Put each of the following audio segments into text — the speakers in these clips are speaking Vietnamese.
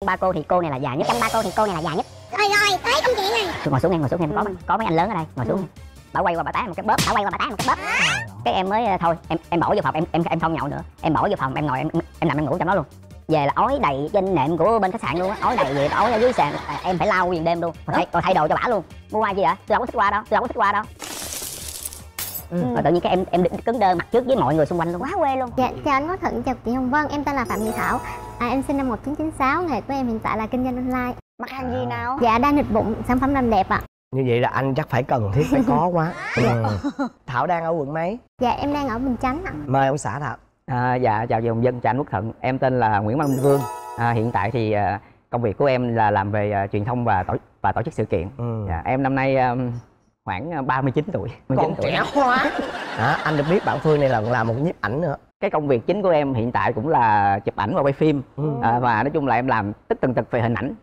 ba cô thì cô này là già nhất. Trong ba cô thì cô này là già nhất. Rồi tới công chuyện này. Ngồi xuống em, có mấy anh lớn ở đây, ngồi xuống. Bà quay qua bà tát một cái bóp, cái em mới thôi, em bỏ vô phòng, em không nhậu nữa. Em bỏ vô phòng, em ngồi em nằm em ngủ trong đó luôn. Về là ói đầy trên nệm của bên khách sạn luôn á, ói đầy vậy, ói ở dưới sàn, em phải lau nguyên đêm luôn. Còn thay đồ cho bả luôn. Mua qua gì vậy? Tôi đâu có thích qua đâu. Rồi tự nhiên cái em cứng đơ mặt trước với mọi người xung quanh luôn, quá quê luôn. Dạ, chào anh Quốc Thuận, chào chị Hồng Vân, em tên là Phạm Thị Thảo. Em sinh năm 1996, nghề của em hiện tại là kinh doanh online. Mặt hàng gì nào? Dạ, đa nịch bụng, sản phẩm làm đẹp ạ. Như vậy là anh chắc phải cần thiết phải có quá. Thảo đang ở quận mấy? Dạ, em đang ở Bình Chánh ạ. Mời ông xã Thảo. Dạ, chào chị Hồng Vân, chào anh Quốc Thuận. Em tên là Nguyễn Văn Minh Vương. Hiện tại thì công việc của em là làm về truyền thông và tổ chức sự kiện. Dạ, em năm nay khoảng 39 tuổi. Còn trẻ quá. Anh được biết bạn Phương này là làm một nhiếp ảnh nữa. Cái công việc chính của em hiện tại cũng là chụp ảnh và quay phim. Và nói chung là em làm tất tần tật về hình ảnh.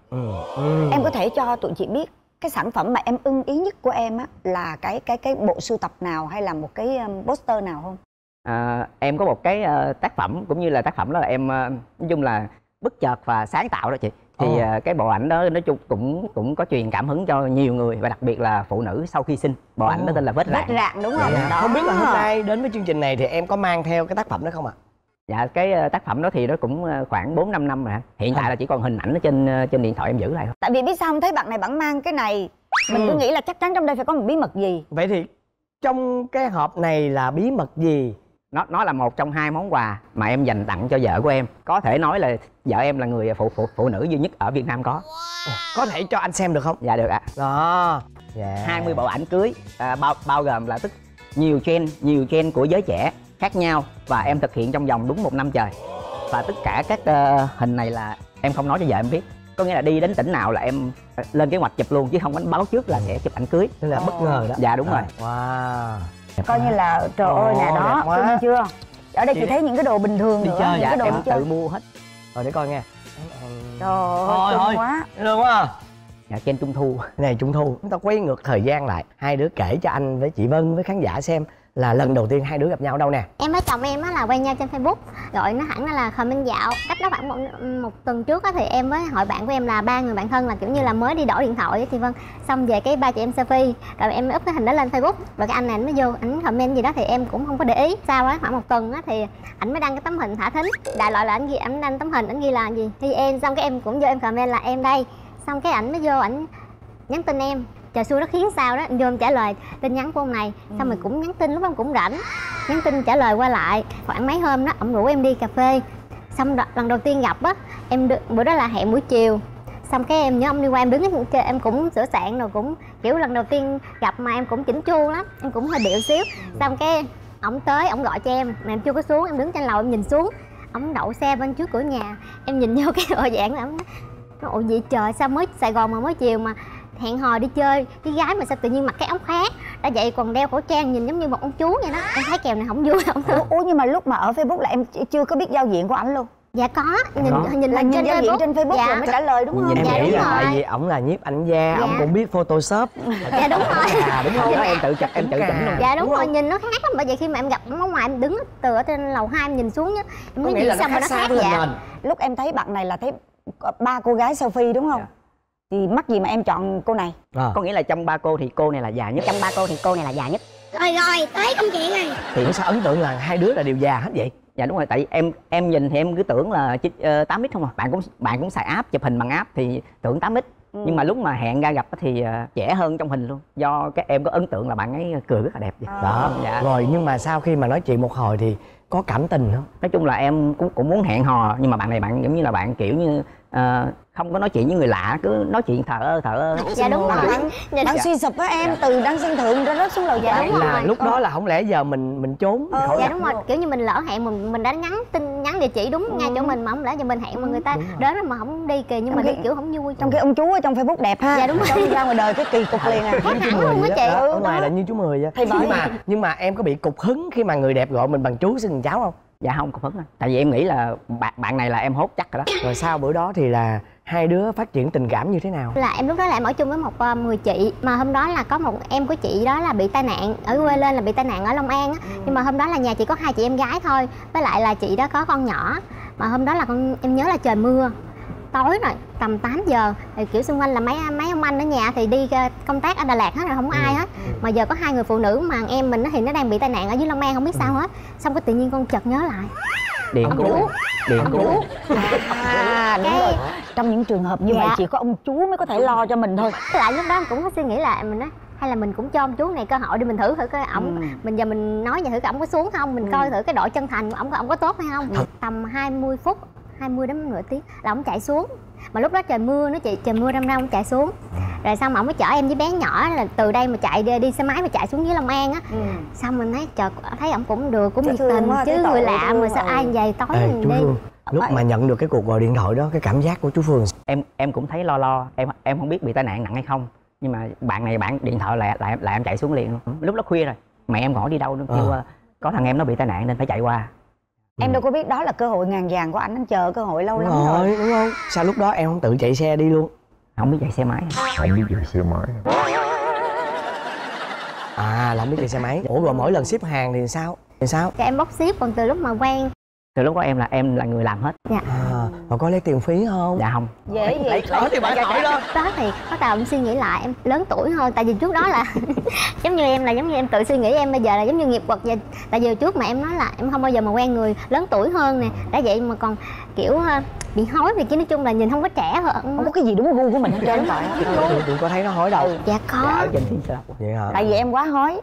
Em có thể cho tụi chị biết cái sản phẩm mà em ưng ý nhất của em á là cái bộ sưu tập nào hay là một cái poster nào không? Em có một cái tác phẩm, cũng như là tác phẩm đó là em nói chung là bất chợt và sáng tạo đó chị. Thì cái bộ ảnh đó nói chung cũng có truyền cảm hứng cho nhiều người, và đặc biệt là phụ nữ sau khi sinh. Bộ ảnh đó tên là Vết Rạn đúng không? Đó. Không biết là hôm nay đến với chương trình này thì em có mang theo cái tác phẩm đó không ạ? Dạ, cái tác phẩm đó thì nó cũng khoảng 4-5 năm rồi. Hiện tại là chỉ còn hình ảnh ở trên điện thoại em giữ lại thôi. Tại vì biết sao không, thấy bạn này bạn mang cái này, mình cứ nghĩ là chắc chắn trong đây phải có một bí mật gì. Vậy thì trong cái hộp này là bí mật gì? Nó là một trong 2 món quà mà em dành tặng cho vợ của em. Có thể nói là vợ em là người phụ nữ duy nhất ở Việt Nam có. Có thể cho anh xem được không? Dạ được ạ. Đó. 20 bộ ảnh cưới, bao gồm là nhiều trend của giới trẻ khác nhau, và em thực hiện trong vòng đúng 1 năm trời. Và tất cả các hình này là em không nói cho vợ em biết. Có nghĩa là đi đến tỉnh nào là em lên kế hoạch chụp luôn, chứ không có báo trước là sẽ chụp ảnh cưới. Tức là bất ngờ đó. Dạ đúng rồi. Wow. Coi như là trời ơi nè, đó cưng chưa? Ở đây chị thấy những cái đồ bình thường đi nữa, chơi. những Dạ, cái đồ em đi chơi. tự mua hết. Rồi để coi nghe. Trời ơi, cưng quá. Được quá. Dạ, trên Trung Thu. Này Trung Thu, chúng ta quay ngược thời gian lại. Hai đứa kể cho anh với chị Vân với khán giả xem là lần đầu tiên hai đứa gặp nhau đâu nè. Em với chồng em á là quen nhau trên Facebook, gọi nó hẳn là comment dạo. Cách đó khoảng một tuần trước á thì em với hội bạn của em là 3 người bạn thân, là kiểu như là mới đi đổi điện thoại á chị Vân. Xong về cái ba chị em selfie, rồi em up cái hình đó lên Facebook, rồi cái anh này anh mới vô ảnh comment gì đó thì em cũng không có để ý. Sau á khoảng 1 tuần á thì ảnh mới đăng cái tấm hình thả thính, đại loại là ảnh ghi, ảnh đăng tấm hình ảnh ghi là gì thì em, xong cái em cũng vô em comment là em đây. Xong cái ảnh mới vô ảnh nhắn tin em, trời xui nó khiến sao đó, em vô em trả lời tin nhắn của ông này. Xong mình cũng nhắn tin, lúc đó cũng rảnh, nhắn tin trả lời qua lại. Khoảng mấy hôm đó ổng rủ em đi cà phê. Xong lần đầu tiên gặp á, bữa đó là hẹn buổi chiều. Xong cái em nhớ ông đi qua, em đứng em cũng sửa soạn rồi, cũng kiểu lần đầu tiên gặp mà em cũng chỉnh chu lắm, em cũng hơi điệu xíu. Xong cái ổng tới, ổng gọi cho em mà em chưa có xuống, em đứng trên lầu em nhìn xuống, ổng đậu xe bên trước cửa nhà. Em nhìn vô cái bộ dạng là ổng nói ôi vậy trời, sao mới Sài Gòn mà mới chiều mà hẹn hò đi chơi với gái mà sao tự nhiên mặc cái áo khoác đã vậy còn đeo khẩu trang, nhìn giống như một ông chú vậy đó. Em thấy kèo này không vui không. Ủa nhưng mà lúc mà ở Facebook là em chưa có biết giao diện của ảnh luôn? Dạ có, nhìn là trên giao diện Facebook. trên Facebook dạ. rồi mới trả lời đúng không? Em Dạ, nghĩ đúng là rồi. tại vì ổng là nhiếp ảnh gia, ổng cũng biết photoshop. Dạ đúng rồi. Đúng không? Em tự chỉnh luôn. Dạ đúng rồi, nhìn nó khác lắm. Bởi vậy khi mà em gặp ổng ở ngoài, em đứng từ ở trên lầu 2 em nhìn xuống á, em nói gì sao mà nó khác vậy. Lúc em thấy bạn này là thấy 3 cô gái selfie đúng không? Thì mắc gì mà em chọn cô này? Có nghĩa là trong 3 cô thì cô này là già nhất. Trong 3 cô thì cô này là già nhất. Rồi tới công chuyện này. Thì sao ấn tượng là hai đứa là đều già hết vậy? Dạ đúng rồi, tại em nhìn thì em cứ tưởng là 8x không à. Bạn cũng xài app, chụp hình bằng app thì tưởng 8x. Nhưng mà lúc mà hẹn ra gặp thì trẻ hơn trong hình luôn. Do các em có ấn tượng là bạn ấy cười rất là đẹp vậy. Đó, dạ. Rồi nhưng mà sau khi mà nói chuyện một hồi thì có cảm tình không? Nói chung là em cũng muốn hẹn hò, nhưng mà bạn này bạn giống như là bạn kiểu như không có nói chuyện với người lạ, cứ nói chuyện thờ ơ. Dạ đúng rồi. Đang suy sụp á em, từ đang sân thượng ra rớt xuống lầu. Dạ đúng là rồi. lúc đó là không lẽ giờ mình trốn khỏi Dạ gặp. đúng rồi, kiểu như mình lỡ hẹn, mình đã nhắn địa chỉ đúng ngay chỗ mình mà không lẽ giờ mình hẹn mà người ta đến mà không đi kìa, nhưng mà đi kiểu không vui. Trong cái ông chú ở trong Facebook đẹp ha. Dạ đúng rồi. Trong ra ngoài đời cái kỳ cục liền à. Khác hẳn luôn á chị. Ở ngoài là như chú Mười vậy. Thì bởi Nhưng mà em có bị cục hứng khi mà người đẹp gọi mình bằng chú xưng cháu không? Dạ không, có phấn anh. Tại vì em nghĩ là bạn này là em hốt chắc rồi đó. Rồi sau bữa đó thì là hai đứa phát triển tình cảm như thế nào? Là em lúc đó là em ở chung với một người chị, mà hôm đó là có một em của chị đó là bị tai nạn, ở quê lên là bị tai nạn ở Long An á. Nhưng mà hôm đó là nhà chị có 2 chị em gái thôi, với lại là chị đó có con nhỏ. Mà hôm đó là em nhớ là trời mưa, tối rồi, tầm 8 giờ thì kiểu xung quanh là mấy ông anh ở nhà thì đi công tác ở Đà Lạt hết rồi, không có ai hết. Mà giờ có 2 người phụ nữ mà em mình thì nó đang bị tai nạn ở dưới Long An không biết sao hết. Xong cái tự nhiên con chợt nhớ lại Điện ông chú. chú. Điện Ông chú. chú. Đúng rồi. Trong những trường hợp như vậy chỉ có ông chú mới có thể lo cho mình thôi. Lại lúc đó cũng có suy nghĩ lại mình á, hay là mình cũng cho ông chú này cơ hội đi, mình thử coi ổng mình giờ mình nói vậy thử coi ổng có xuống không, mình coi thử cái độ chân thành của ổng có tốt hay không. Tầm 20 phút 20 đến nửa tiếng là ổng chạy xuống, mà lúc đó trời mưa nó trời mưa râm râm, ổng chạy xuống rồi xong ổng mới chở em với bé nhỏ là từ đây mà chạy đi xe máy mà chạy xuống dưới Long An á. Xong mình thấy trời, thấy ổng cũng được, cũng nhiệt tình chứ, người lạ mà sao ai vậy tối mình chú đi. Phương, lúc mà nhận được cái cuộc gọi điện thoại đó, cái cảm giác của chú Phương? Em cũng thấy lo, em không biết bị tai nạn nặng hay không, nhưng mà bạn này bạn điện thoại lại em chạy xuống liền luôn. Lúc đó khuya rồi, mẹ em hỏi đi đâu nữa, kêu có thằng em nó bị tai nạn nên phải chạy qua. Em đâu có biết đó là cơ hội ngàn vàng của anh chờ cơ hội lâu lắm rồi. Đúng không? Sao lúc đó em không tự chạy xe đi luôn? Không biết chạy xe máy. Không biết chạy xe máy. À, là không biết chạy xe máy. Ủa rồi mỗi lần ship hàng thì sao? Thì em bốc ship, còn từ lúc mà quen Từ lúc đó em là người làm hết. dạ Mà có lấy tiền phí không? Dạ không. Dễ gì. Có thì bạn hỏi đó. đó thì bắt đầu em suy nghĩ lại, em lớn tuổi hơn, tại vì trước đó là giống như em tự suy nghĩ em bây giờ là giống như nghiệp quật vậy. Tại vì trước mà em nói là em không bao giờ mà quen người lớn tuổi hơn nè, đã vậy mà còn kiểu bị hối vì chứ nói chung là nhìn không có trẻ hơn. Không có cái gì đúng gu của mình hết trơn phải. Tụi có thấy nó hỏi đâu. Dạ có. Dạ, ở trên thiên sơ. Vậy hả? Tại vì em quá hói.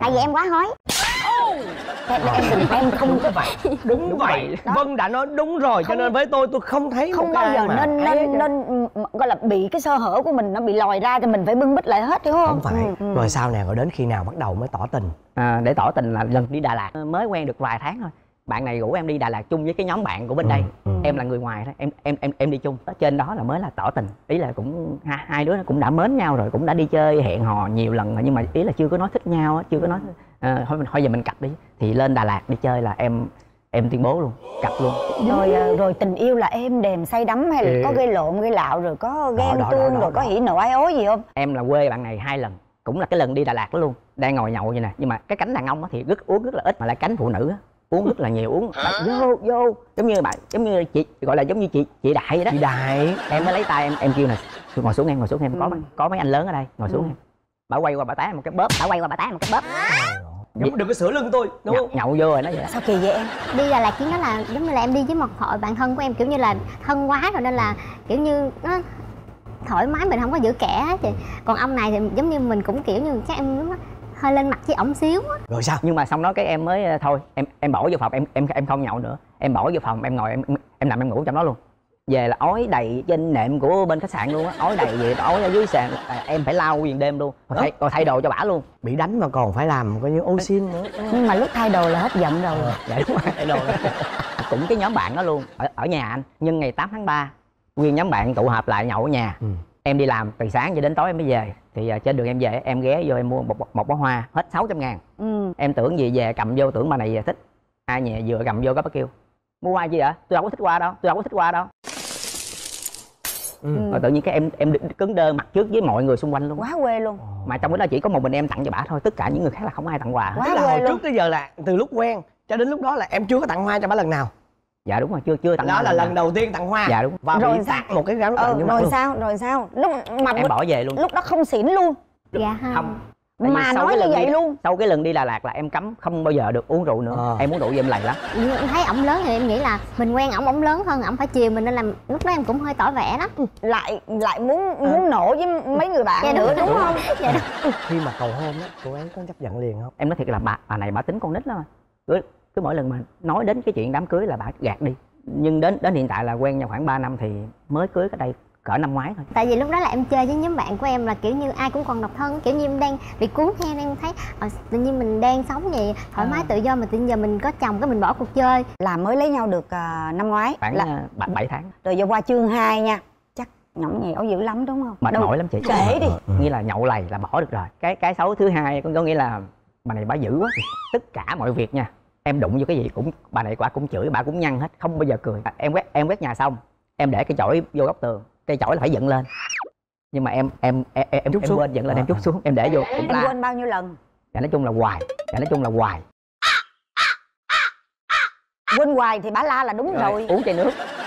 Em không có vậy. Đúng vậy. Vân đã nói đúng rồi, cho nên với tôi không thấy Không một bao cái giờ ai mà nên gọi là bị cái sơ hở của mình nó bị lòi ra, cho mình phải bưng bít lại hết, hiểu không? không phải. Rồi sau này rồi đến khi nào bắt đầu mới tỏ tình? Để tỏ tình là lần đi Đà Lạt, mới quen được vài tháng thôi. Bạn này rủ em đi Đà Lạt chung với cái nhóm bạn của bên đây. Em là người ngoài đó, em đi chung. Ở trên đó là mới là tỏ tình. Ý là cũng hai đứa cũng đã mến nhau rồi, cũng đã đi chơi hẹn hò nhiều lần rồi, nhưng mà ý là chưa có nói thích nhau á, chưa có nói thôi giờ mình cặp đi. Thì lên Đà Lạt đi chơi là em tuyên bố luôn, cặp luôn. Rồi tình yêu là êm đềm say đắm hay là có gây lộn gây lạo, rồi có ghen tuông, rồi có hỉ nộ ái ố gì không? Em là quê bạn này 2 lần, cũng là cái lần đi Đà Lạt đó luôn. Đang ngồi nhậu vậy nè, nhưng mà cái cánh đàn ông thì uống rất là ít, mà lại cánh phụ nữ á uống rất là nhiều, uống vô giống như chị gọi là giống như chị Đại vậy đó. Chị Đại. Em mới lấy tay em kêu nè, ngồi xuống em có mấy anh lớn ở đây, ngồi xuống em. Bà quay qua bà tát một cái bóp, Đừng có sửa lưng tôi, đúng không? nhậu vô rồi nó vậy. Sao kỳ vậy em? Đi Đà Lạt chuyến đó là giống như là em đi với một hội bạn thân của em, kiểu như là thân quá rồi nên là kiểu như nó thoải mái, mình không có giữ kẻ hết chị. Còn ông này thì giống như mình cũng kiểu như chắc em lúc đó hơi lên mặt với ổng xíu á. Rồi sao? Nhưng mà xong đó cái em mới thôi em bỏ vô phòng, em không nhậu nữa, em bỏ vô phòng em ngồi em nằm em ngủ trong đó luôn. Về là ói đầy trên nệm của bên khách sạn luôn á, ói đầy vậy, ói ở dưới sàn, em phải lau nguyên đêm luôn, còn thay đồ cho bả luôn. Bị đánh mà còn phải làm coi như ô xin nữa. Nhưng mà lúc thay đồ là hết giận rồi. Dạ đúng rồi, thay đồ cũng cái nhóm bạn đó luôn ở nhà anh. Nhưng ngày 8 tháng 3 nguyên nhóm bạn tụ họp lại nhậu ở nhà. Em đi làm từ sáng cho đến tối em mới về, thì trên đường em về em ghé vô em mua một bó hoa hết 600.000. Em tưởng gì về cầm vô tưởng bà này thích, ai nhà vừa cầm vô có bác kêu mua hoa gì vậy, tôi đâu có thích hoa đâu. Rồi tự nhiên cái em cứng đơ mặt trước với mọi người xung quanh luôn. Quá quê luôn. Mà trong đó chỉ có một mình em tặng cho bả thôi, tất cả những người khác là không ai tặng quà hết. Quá Tức là quê hồi luôn. trước tới giờ là từ lúc quen cho đến lúc đó là em chưa có tặng hoa cho bả lần nào? Dạ đúng rồi, chưa tặng Đó hoa là lần đầu tiên tặng hoa. Dạ đúng. Và Rồi bị sao? tặng một cái gáo Rồi sao lúc mà Em bỏ về luôn. lúc đó không xỉn luôn Dạ Không. Tại vì mà sau nói cái như lần vậy đi, luôn. sau cái lần đi Đà Lạt là em cấm không bao giờ được uống rượu nữa. Em uống rượu em lầy lắm. Nhưng em thấy ổng lớn thì em nghĩ là mình quen ổng lớn hơn, ổng phải chiều mình nên là lúc đó em cũng hơi tỏ vẻ lắm. Lại muốn nổ với mấy người bạn Dạ, nữa đúng đúng không? Dạ đúng. Khi mà cầu hôn á, cô ấy có chấp nhận liền không? Em nói thiệt là bà này bà tính con nít lắm. Cứ mỗi lần mà nói đến cái chuyện đám cưới là bà gạt đi. Nhưng đến hiện tại là quen nhau khoảng 3 năm thì mới cưới cái đây cỡ năm ngoái thôi. Tại vì lúc đó là em chơi với nhóm bạn của em là kiểu như ai cũng còn độc thân, kiểu như em đang bị cuốn theo, em thấy tự nhiên mình đang sống vậy thoải mái tự do mà tự nhiên giờ mình có chồng cái mình bỏ cuộc chơi. Là mới lấy nhau được năm ngoái Khoảng là 7 tháng. rồi giờ qua chương 2 nha, chắc nhõng nhẽo dữ lắm đúng không? Mệt mỏi lắm chị. Kể đi. Nghĩa là nhậu lầy là bỏ được rồi. Cái xấu thứ hai có nghĩa là bà này bà dữ quá. Tất cả mọi việc nha, em đụng vô cái gì cũng bà này quả cũng chửi, bà cũng nhăn hết, không bao giờ cười. Em quét nhà xong em để cái chổi vô góc tường, cây chổi là phải dựng lên, nhưng mà em quên dựng lên, em trút xuống, em để vô cũng Em quên bao nhiêu lần? Dạ nói chung là hoài. Quên hoài thì bả la là đúng rồi. Uống chai nước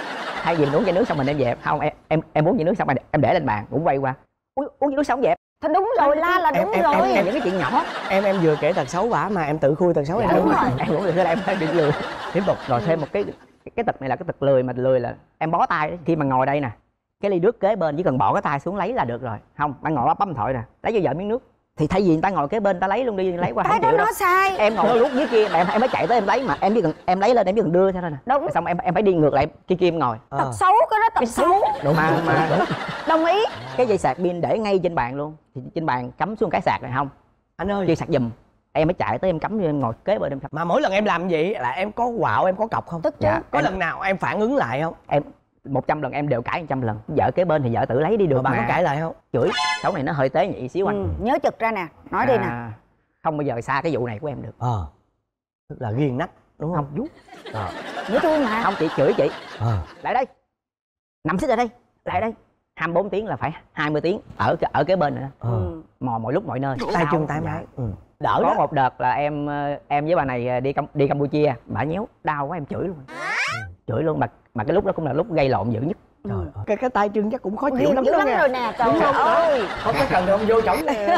thay vì mình uống chai nước xong mình đem dẹp, không em uống chai nước xong em để lên bàn cũng quay qua uống chai nước xong dẹp. Thôi đúng rồi, la là đúng rồi. Những cái chuyện nhỏ. Em vừa kể tật xấu bả mà em tự khui tật xấu em. Đúng rồi. Em cũng được là em hay bị lười. Tiếp tục rồi thêm một cái tật này là cái tật lười, mà lười là em bó tay đấy. Khi mà ngồi đây nè, cái ly nước kế bên chỉ cần bỏ cái tay xuống lấy là được rồi. Không, bạn ngồi bấm điện thoại nè, lấy cho vợ miếng nước. Thì thay vì người ta ngồi kế bên ta lấy luôn đi, lấy qua Cái không đó chịu đâu. nó sai. Em ngồi lúc dưới kia em mới chạy tới em lấy, mà em chỉ cần em lấy lên em chỉ cần đưa theo thôi nè. Đúng. Xong em phải đi ngược lại kia em ngồi. Tật xấu, cái đó tật xấu. Đúng Mà Đồng ý. cái dây sạc pin để ngay trên bàn luôn, thì trên bàn cắm xuống cái sạc này không. Anh ơi, Chưa sạc giùm. Em mới chạy tới em cắm vô em ngồi kế bên em sạc. mà mỗi lần em làm vậy là em có quạo, em có cọc không? Tức chứ. Dạ. Có lần nào em phản ứng lại không? Em 100 lần em đều cãi 100 lần. Vợ kế bên thì vợ tự lấy đi được Rồi bạn mà. có cãi lại không? Chửi xấu này nó hơi tế nhị xíu anh. Nhớ chực ra nè, nói đi nè. Không bao giờ xa cái vụ này của em được. Tức là ghiền nách đúng không? Không vú. Dễ thương mà. Không, chị chửi chị. Lại đây, nằm xích ở đây, lại đây. 24 tiếng là phải 20 tiếng ở kế bên nữa. Mò mọi lúc mọi nơi. Tay chân tay máy. Đỡ Có đó. một đợt là em với bà này đi Campuchia, bà nhéo đau quá em chửi luôn. Chửi luôn, mà cái lúc đó cũng là lúc gây lộn dữ nhất. Trời ơi. Cái tay chân chắc cũng khó chịu Ghiền lắm dữ đó lắm nha. rồi nè, trời ơi. Không có cần không vô chổng nè.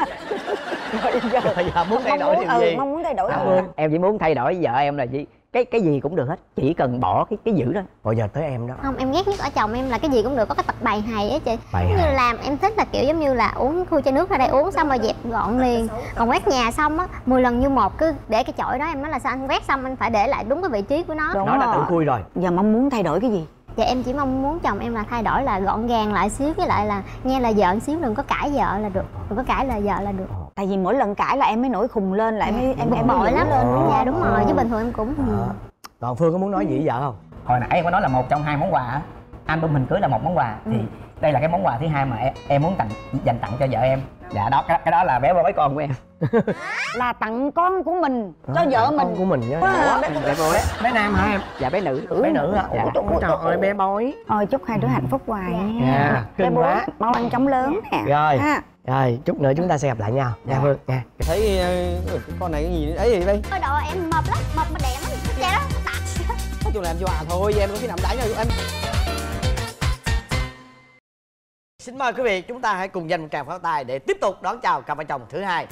Rồi giờ muốn thay đổi điều gì? Mong muốn thay đổi. Em chỉ muốn thay đổi vợ em là gì, cái gì cũng được hết, chỉ cần bỏ cái dữ đó. Rồi giờ tới em đó. Không, em ghét nhất ở chồng em là cái gì cũng được có cái tật bày hày á chị. Bày Giống như hày. làm em thích là kiểu giống như là uống khui chai nước ra đây uống xong rồi dẹp gọn liền. Còn quét nhà xong á 10 lần như một cứ để cái chổi đó, em nói là sao anh quét xong anh phải để lại đúng cái vị trí của nó. Đúng Nó đã rồi. tự khui rồi. Giờ mong muốn thay đổi cái gì? Dạ em chỉ mong muốn chồng em là thay đổi là gọn gàng lại xíu, với lại là nghe lời vợ xíu, đừng có cãi vợ là được, đừng có cãi lời vợ là được. Tại vì mỗi lần cãi là em mới nổi khùng lên, lại mới em Bực mới bội giận lắm. lên. Dạ đúng rồi, chứ bình thường em cũng Còn Phương có muốn nói gì với vợ không? Hồi nãy em có nói là một trong hai món quà á, album hình cưới là một món quà, thì đây là cái món quà thứ hai mà em muốn dành tặng cho vợ em. Dạ đó, cái đó là bé bói con của em. Là tặng con của mình cho vợ Con mình. của mình nhá. Bé bói. Bé nam hả em? Dạ bé nữ. Bé nữ hả? Dạ. Trời ơi bé bói. Thôi chúc hai đứa hạnh phúc hoài nha. Dạ, Bé cưng bố quá. mau ăn chóng lớn nè. Rồi. Ha. Rồi chút nữa chúng ta sẽ gặp lại nhau nha Phương nha. Thấy cái con này cái gì ấy gì đây? Thôi độ em mập lắm, mập mà đẹp lắm, cái da đó tạt. Nói chung là em dọa thôi, em có khi nào đánh rồi em. Xin mời quý vị chúng ta hãy cùng dành một tràng pháo tay để tiếp tục đón chào cặp vợ chồng thứ hai.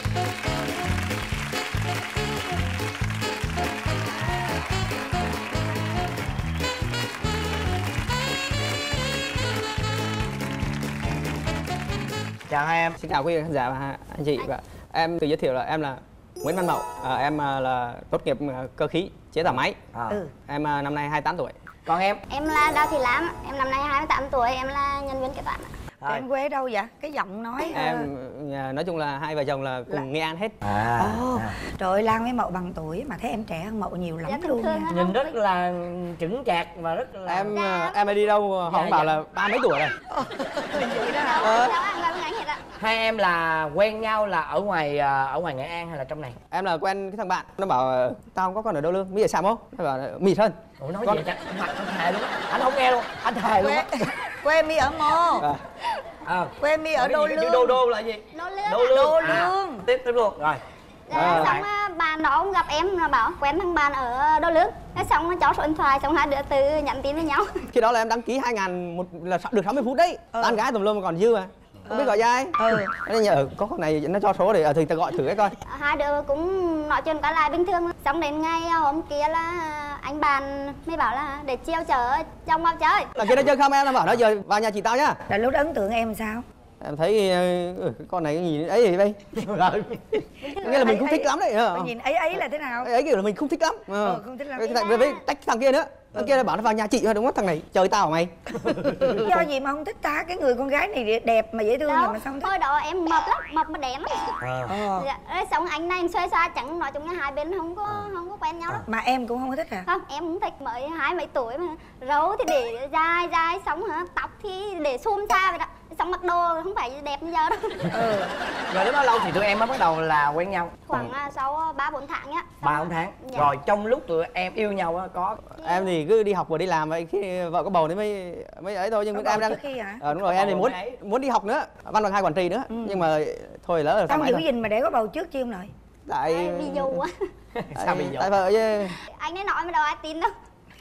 Chào hai em. Xin chào quý khán giả và anh chị. Và em tự giới thiệu là em là Nguyễn Văn Mậu. Em là tốt nghiệp cơ khí chế tạo máy. Em năm nay 28 tuổi. Còn em? Em là Đào Thị Lam, em năm nay 28 tuổi, em là nhân viên kế toán. Em quê đâu vậy? Cái giọng nói Em nói chung là hai vợ chồng là cùng Nghệ An hết. Trời ơi, Lan với Mậu bằng tuổi mà thấy em trẻ hơn Mậu nhiều lắm luôn nha. Nhìn rất là chững chạc và rất là... Em đi đâu họ cũng bảo là ba mấy tuổi rồi. Hai em là quen nhau là ở ngoài Nghệ An hay là trong này? Em là quen cái thằng bạn, nó bảo tao không có con ở đâu lương, bây giờ xàm không? Nó bảo mịt hơn. Ủa nói gì chắc mặt anh thề luôn á. Anh không nghe luôn, anh thề luôn á. Quê mi ở Mô. Quê mi ở Đô Lương. Đô là gì? Đô Lương. Đô Lương. Tiếp luôn rồi. Dạ, xong bạn đó cũng gặp em, nó bảo quen thằng bạn ở Đô Lương. Thế xong nó cho số điện thoại, xong hai đứa tự nhắn tin với nhau. Khi đó là em đăng ký 2.000 là được 60 phút đấy. Tán gái tùm lum còn dư mà. Không biết gọi cho ai. Nên nhờ có con này nó cho số để thì ta gọi thử cái coi. Hai đứa cũng nói chuyện qua lại bình thường. Xong đến ngày hôm kia là anh bạn mới bảo là để chiều chở chồng vào chơi. Là kia nó chơi không em, nó bảo nó giờ vào nhà chị tao nhá. Là lúc đó ấn tượng em sao? Em thấy cái con này cái gì ấy gì đây. Nghĩa là mình không thích lắm đấy. Nhìn ấy là thế nào? Ấy kiểu là mình không thích lắm. Không thích lắm. Với tách thằng kia nữa. Thằng kia nó bảo nó vào nhà chị thôi đúng không? Thằng này chơi tao hả mày? Do gì mà không thích ta? Cái người con gái này đẹp mà dễ thương mà sao không thích? Thôi đó em mập lắm, mập mà đẹp lắm. Dạ, xong anh này anh xoay xa chẳng nói chung hai bên không có quen nhau đâu. Mà em cũng không thích à? Không, em cũng thích, mới 20 mấy tuổi mà râu thì để dài xong hả, tóc thì để xum xa vậy đó. Xong mặc đồ không phải đẹp như giờ đâu. Rồi đến bao lâu thì tụi em mới bắt đầu là quen nhau? Khoảng sau 3-4 tháng á. 3-4 tháng. Dạ. Rồi trong lúc tụi em yêu nhau á có... Em thì cứ đi học vừa đi làm vậy, khi vợ có bầu thì mới ấy thôi, nhưng mà em đang trước khi hả? đúng rồi, em thì muốn đi học nữa, văn bằng 2 quản trị nữa, nhưng mà thôi lỡ là Sao phải giữ gìn mà để có bầu trước chứ ông nội? tại Bị dù quá. Sao bị dụ? tại vợ chứ. Anh ấy nói mà đâu ai tin đâu.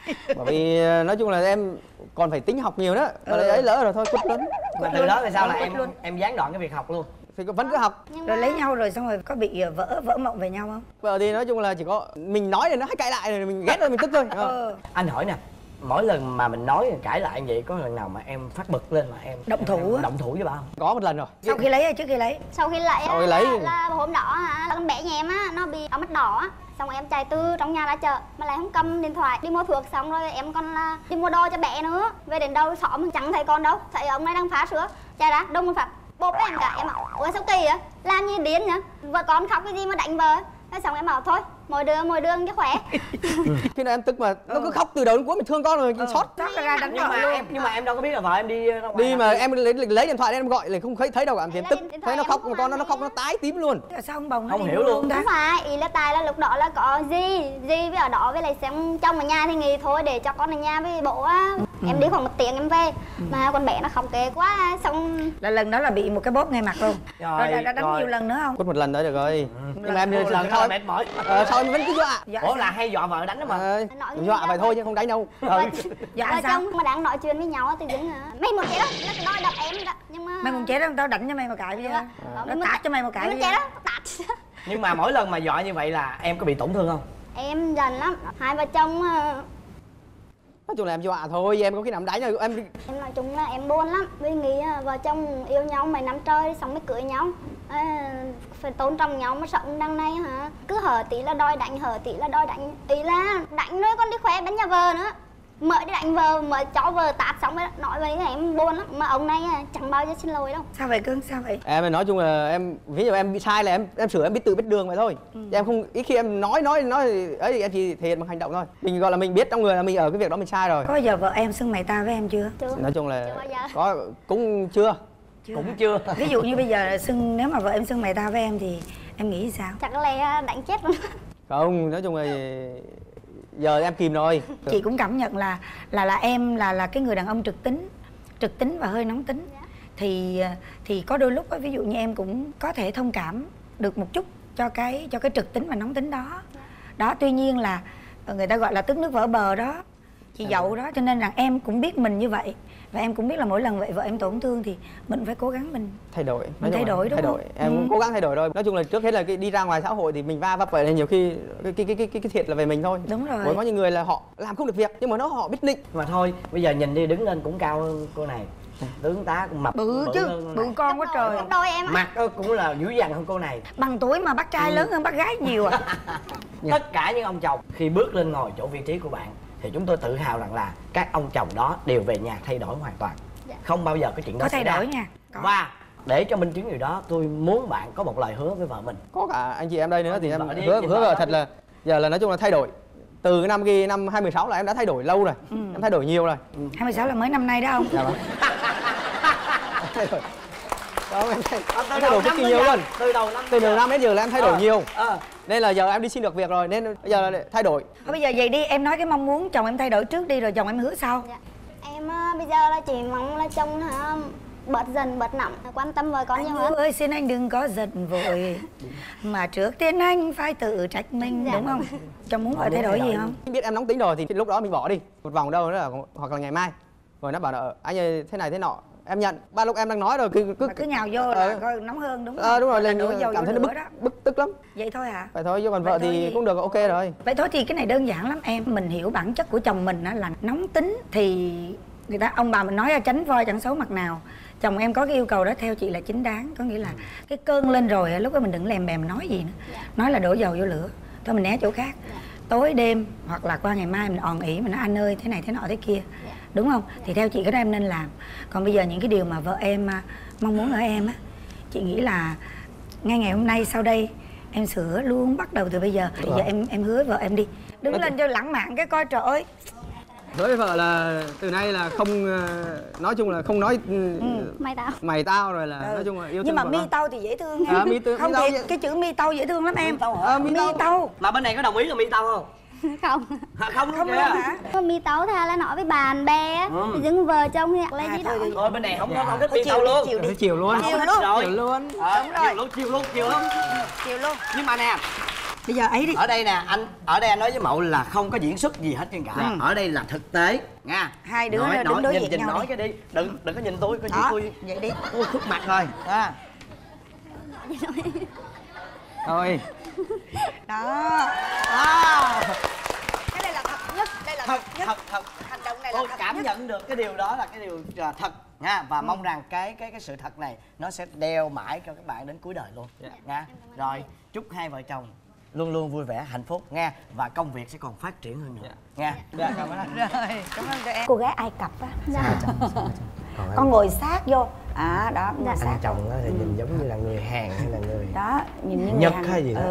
Bởi vì nói chung là em còn phải tính học nhiều đó. Mà ấy lỡ rồi thôi cút luôn. Mà từ đó thì sao là em gián đoạn cái việc học luôn? Thì vẫn cứ học. Rồi lấy nhau rồi xong rồi có bị vỡ mộng về nhau không? Vợ thì nói chung là chỉ có mình nói thì nó hay cãi lại rồi mình ghét rồi mình tức thôi. Anh hỏi nè, mỗi lần mà mình nói cãi lại vậy có lần nào mà em phát bực lên mà em Động thủ á? động thủ với bà không? Có một lần rồi. Sau khi lấy hay trước khi lấy? Sau khi lấy, Sau khi lấy. là hôm đó là con bé nhà em á nó bị ống mắt đỏ á, xong rồi em chạy từ trong nhà ra chợ mà lại không cầm điện thoại, đi mua thuốc xong rồi em còn là đi mua đồ cho bé nữa, về đến đâu xóm chẳng thấy con đâu, thấy ông này đang phá sữa, chạy ra đông một phát bốp em cả. Em bảo ủa sao kỳ vậy, làm như điên nhá, vợ con khóc cái gì mà đánh vợ. Thế xong em bảo thôi mỗi đứa cho khỏe. Khi nào em tức mà nó cứ khóc từ đầu đến cuối mình thương con rồi sót. Ra đánh vợ luôn. Nhưng mà em đâu có biết là vợ em đi ra ngoài Đi đâu. mà em lấy điện thoại em gọi là không thấy đâu cả, em tức điện thoại thấy nó em khóc không con làm nó khóc gì nó tái tím luôn. Sao ông bồng nó Không đi hiểu luôn. Không phải, ý là tại là lúc đó là có gì với ở đó với lại xem trong ở nhà thì nghĩ thôi để cho con ở nhà với bộ á. Em đi khoảng 1 tiếng em về mà con bé nó khóc kệ quá, xong Là lần đó là bị một cái bóp ngay mặt luôn. Rồi đã đánh nhiều lần nữa không? Cút một lần đó được rồi. Nhưng mà em Một lần thôi mệt mỏi. sao em vẫn cứ dọa. Ủa là hay dọa vợ đánh đó mà. Dọa vậy thôi chứ không đánh đâu. Dạ vợ sao? chồng mà đang nói chuyện với nhau thì dưng hả mày muốn chết đó, nó cái đòi đập em đó, nhưng mà Mày muốn chết đó, tao đánh cho mày mà cãi bây giờ. Nó tát cho mày một cãi muốn bây chết giờ. đó tát. Nhưng mà mỗi lần mà dọa như vậy là em có bị tổn thương không? Em giận lắm, hai vợ chồng Nói chung là em dọa thôi, em có khi nào em đánh rồi em nói chung là em buồn lắm vì nghĩ vợ chồng yêu nhau mấy năm trời xong mới cưới nhau, phải tôn trọng nhau mà sống đằng này hả, cứ hở tí là đòi đánh, hở tí là đòi đánh, ý là đánh rồi con đi khoe đánh nhà vợ nữa, mới đi đánh vợ mới cho vợ tát xong rồi nói vậy em buồn lắm, mà ông này chẳng bao giờ xin lỗi đâu. Sao vậy cưng, sao vậy? em nói chung là em ví dụ em bị sai là em sửa, em biết tự biết đường vậy thôi. Em không ít khi em nói ấy thì em chỉ thể hiện bằng hành động thôi. Mình gọi là mình biết trong người là mình ở cái việc đó mình sai rồi. Có bao giờ vợ em xưng mày tao với em chưa? Chưa. Nói chung là Chưa bao giờ. có cũng chưa. Cũng chưa. Ví dụ như bây giờ nếu mà vợ em xưng mày tao với em thì em nghĩ sao? Chắc có lẽ đánh chết luôn. Không, nói chung là giờ em kìm rồi. Chị cũng cảm nhận là em là cái người đàn ông trực tính và hơi nóng tính. Thì có đôi lúc á, ví dụ như em cũng có thể thông cảm được một chút cho cái trực tính và nóng tính đó. Đó, tuy nhiên là người ta gọi là tức nước vỡ bờ đó, chị dậu đó, cho nên rằng em cũng biết mình như vậy và em cũng biết là mỗi lần vậy vợ em tổn thương thì mình phải cố gắng mình thay đổi. Mình thay đổi, đúng không? Em cũng cố gắng thay đổi rồi. Nói chung là trước hết là đi ra ngoài xã hội thì mình va vấp vậy, nhiều khi cái thiệt là về mình thôi. Đúng rồi. Bởi có những người là họ làm không được việc nhưng mà họ biết định. Mà thôi, bây giờ nhìn đi đứng lên cũng cao hơn cô này. Tướng tá cũng mập bự chứ, hơn cô bự này. con quá trời. Gấp đôi em á. Mặt cũng là dữ dằn hơn cô này. Bằng tuổi mà bác trai lớn hơn bác gái nhiều à. Tất cả những ông chồng khi bước lên ngồi chỗ vị trí của bạn thì chúng tôi tự hào rằng là các ông chồng đó đều về nhà thay đổi hoàn toàn. Không bao giờ cái chuyện đó Có thay xảy ra. đổi nha. Có. Và để cho minh chứng điều đó, tôi muốn bạn có một lời hứa với vợ mình. Có cả anh chị em đây nữa thì em Vợ đi, hứa nhìn vợ vợ thật đi. là giờ là nói chung là thay đổi. Từ năm 2016 là em đã thay đổi lâu rồi. Em thay đổi nhiều rồi. 26 là mới năm nay đó không? Dạ vâng. Thay đổi. Đó, em thay Từ đổi cực kỳ nhiều luôn. Từ đầu năm Từ đầu năm đến giờ là em thay đổi nhiều. Ờ. Nên là giờ em đi xin được việc rồi nên bây giờ là thay đổi. Thôi bây giờ vậy đi, em nói cái mong muốn chồng em thay đổi trước đi rồi chồng em hứa sau. Dạ. Em bây giờ là chỉ mong là chồng hả bớt dần bớt nặng, quan tâm vợ con nhiều Anh hơn. ơi xin anh đừng có giận vội, mà trước tiên anh phải tự trách mình, Dạ. đúng không? Chồng muốn vợ thay đổi gì không? Biết em nóng tính rồi thì lúc đó mình bỏ đi một vòng đâu nữa là hoặc là ngày mai. Rồi nó bảo là anh ơi thế này thế nọ. Em nhận, ba lúc em đang nói rồi Mà cứ nhào vô là coi nóng hơn, đúng không? đúng rồi, Là lên đổ dầu cảm vô thấy nó lửa đó. bức tức lắm. Vậy thôi hả? Phải thôi chứ còn vợ Vậy thôi thì gì? cũng được, ok rồi. Vậy thôi thì cái này đơn giản lắm em. Mình hiểu bản chất của chồng mình á là nóng tính thì người ta ông bà mình nói là tránh voi chẳng xấu mặt nào. Chồng em có cái yêu cầu đó theo chị là chính đáng, có nghĩa là cái cơn lên rồi lúc đó mình đừng lèm bèm nói gì nữa. Nói là đổ dầu vô lửa, thôi mình né chỗ khác. Tối đêm hoặc là qua ngày mai mình òn ỉ mình nói anh ơi thế này thế nọ thế kia, đúng không? Thì theo chị cái đó em nên làm. Còn bây giờ những cái điều mà vợ em mong muốn ở em á, chị nghĩ là ngay ngày hôm nay sau đây em sửa luôn, bắt đầu từ bây giờ. Bây giờ em hứa vợ em đi, đứng lên cho lãng mạn cái coi, trời ơi. Hứa với vợ là từ nay là không, nói chung là không nói Mày tao rồi là nói chung là yêu Nhưng thương mà vợ mi con. tao thì dễ thương em. Mi tao- không mi tao thiệt, vậy. cái chữ mi tao dễ thương lắm em. Mi Mi tao. Mà bên này có đồng ý là mi tao không? không. Không Không kìa. luôn hả? Mi tấu thà là nói với bạn bè á, thì dưng vợ chồng thì lấy gì đó. thôi thì- Thôi bên này không thích Thôi mi tao luôn. chiều đi. Chiều luôn. Chiều luôn. Rồi. Chiều luôn. Chiều luôn. Chiều luôn. Nhưng mà nè, bây giờ ấy đi. Ở đây nè anh, ở đây anh nói với Mậu là không có diễn xuất gì hết trơn cả. Ở đây là thực tế nha. Hai đứa đứng đối diện nhau nói đi. cái đi, đừng có nhìn tôi, coi Đó, tôi vậy đi. tôi khuất mặt rồi. Thôi. Đó. Đó. Cái này là thật nhất, đây là thật nhất. Thật. Hành động này là Tôi thật cảm nhất. nhận được cái điều đó là cái điều thật nha, và mong rằng cái sự thật này nó sẽ đeo mãi cho các bạn đến cuối đời luôn nha. Rồi chúc hai vợ chồng luôn luôn vui vẻ hạnh phúc nha, và công việc sẽ còn phát triển hơn nữa nha. Rồi, cảm ơn tụi em. Cô gái Ai Cập á. Dạ. Con ngồi sát vô. Đó, ngồi Dạ. sát. Anh chồng thì nhìn giống như là người Hàn hay là người Đó, nhìn như Nhật người hay gì đó.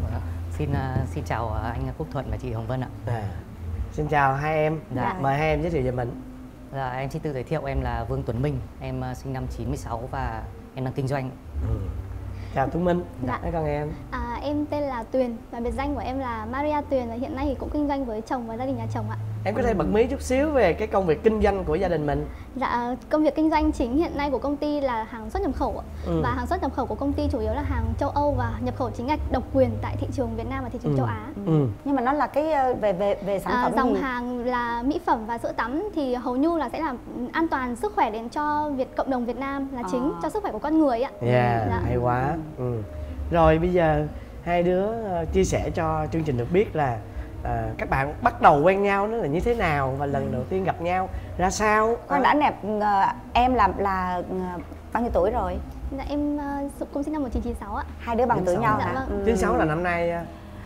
Xin chào anh Quốc Thuận và chị Hồng Vân ạ. Xin chào hai em. Dạ. Mời hai em giới thiệu về mình. Em xin tự giới thiệu, em là Vương Tuấn Minh, em sinh năm 96 và em đang kinh doanh. Chào Tuấn Minh. Dạ. Mấy con em. Em tên là Tuyền và biệt danh của em là Maria Tuyền, và hiện nay thì cũng kinh doanh với chồng và gia đình nhà chồng ạ. Em có thể bật mí chút xíu về cái công việc kinh doanh của gia đình mình. Dạ, công việc kinh doanh chính hiện nay của công ty là hàng xuất nhập khẩu ạ. Và hàng xuất nhập khẩu của công ty chủ yếu là hàng châu Âu và nhập khẩu chính ngạch độc quyền tại thị trường Việt Nam và thị trường châu Á. Nhưng mà nó là cái về sản phẩm Dòng gì? hàng là mỹ phẩm và sữa tắm thì hầu như là sẽ là an toàn sức khỏe đến cho cộng đồng Việt Nam là chính, cho sức khỏe của con người ạ. Dạ, hay quá. Rồi bây giờ hai đứa chia sẻ cho chương trình được biết là các bạn bắt đầu quen nhau nó là như thế nào, và lần đầu tiên gặp nhau ra sao. Con đã nẹp em là bao nhiêu tuổi rồi? Dạ, em cũng sinh năm 1996 ạ. Hai đứa bằng tuổi nhau Dạ, hả? vâng. Thứ sáu là năm nay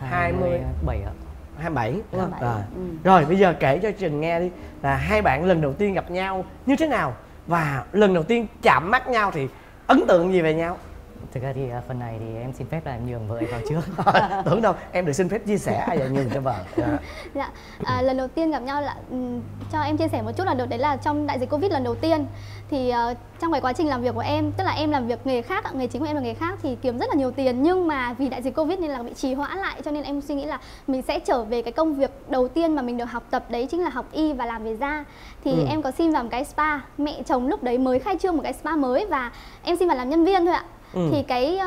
27 ạ. 27 đúng không? Rồi bây giờ kể cho Trình nghe đi, là hai bạn lần đầu tiên gặp nhau như thế nào, và lần đầu tiên chạm mắt nhau thì ấn tượng gì về nhau. Thực ra thì phần này thì em xin phép là em nhường vợ em vào trước. Tưởng đâu em được xin phép chia sẻ ai vậy, nhường cho vợ. Dạ, lần đầu tiên gặp nhau là cho em chia sẻ một chút là đợt đấy là trong đại dịch Covid lần đầu tiên. Thì trong cái quá trình làm việc của em, tức là em làm việc nghề khác, nghề chính của em là nghề khác thì kiếm rất là nhiều tiền, nhưng mà vì đại dịch Covid nên là bị trì hoãn lại, cho nên em suy nghĩ là mình sẽ trở về cái công việc đầu tiên mà mình được học tập, đấy chính là học y và làm về da. Thì em có xin vào một cái spa, mẹ chồng lúc đấy mới khai trương một cái spa mới và em xin vào làm nhân viên thôi ạ. Thì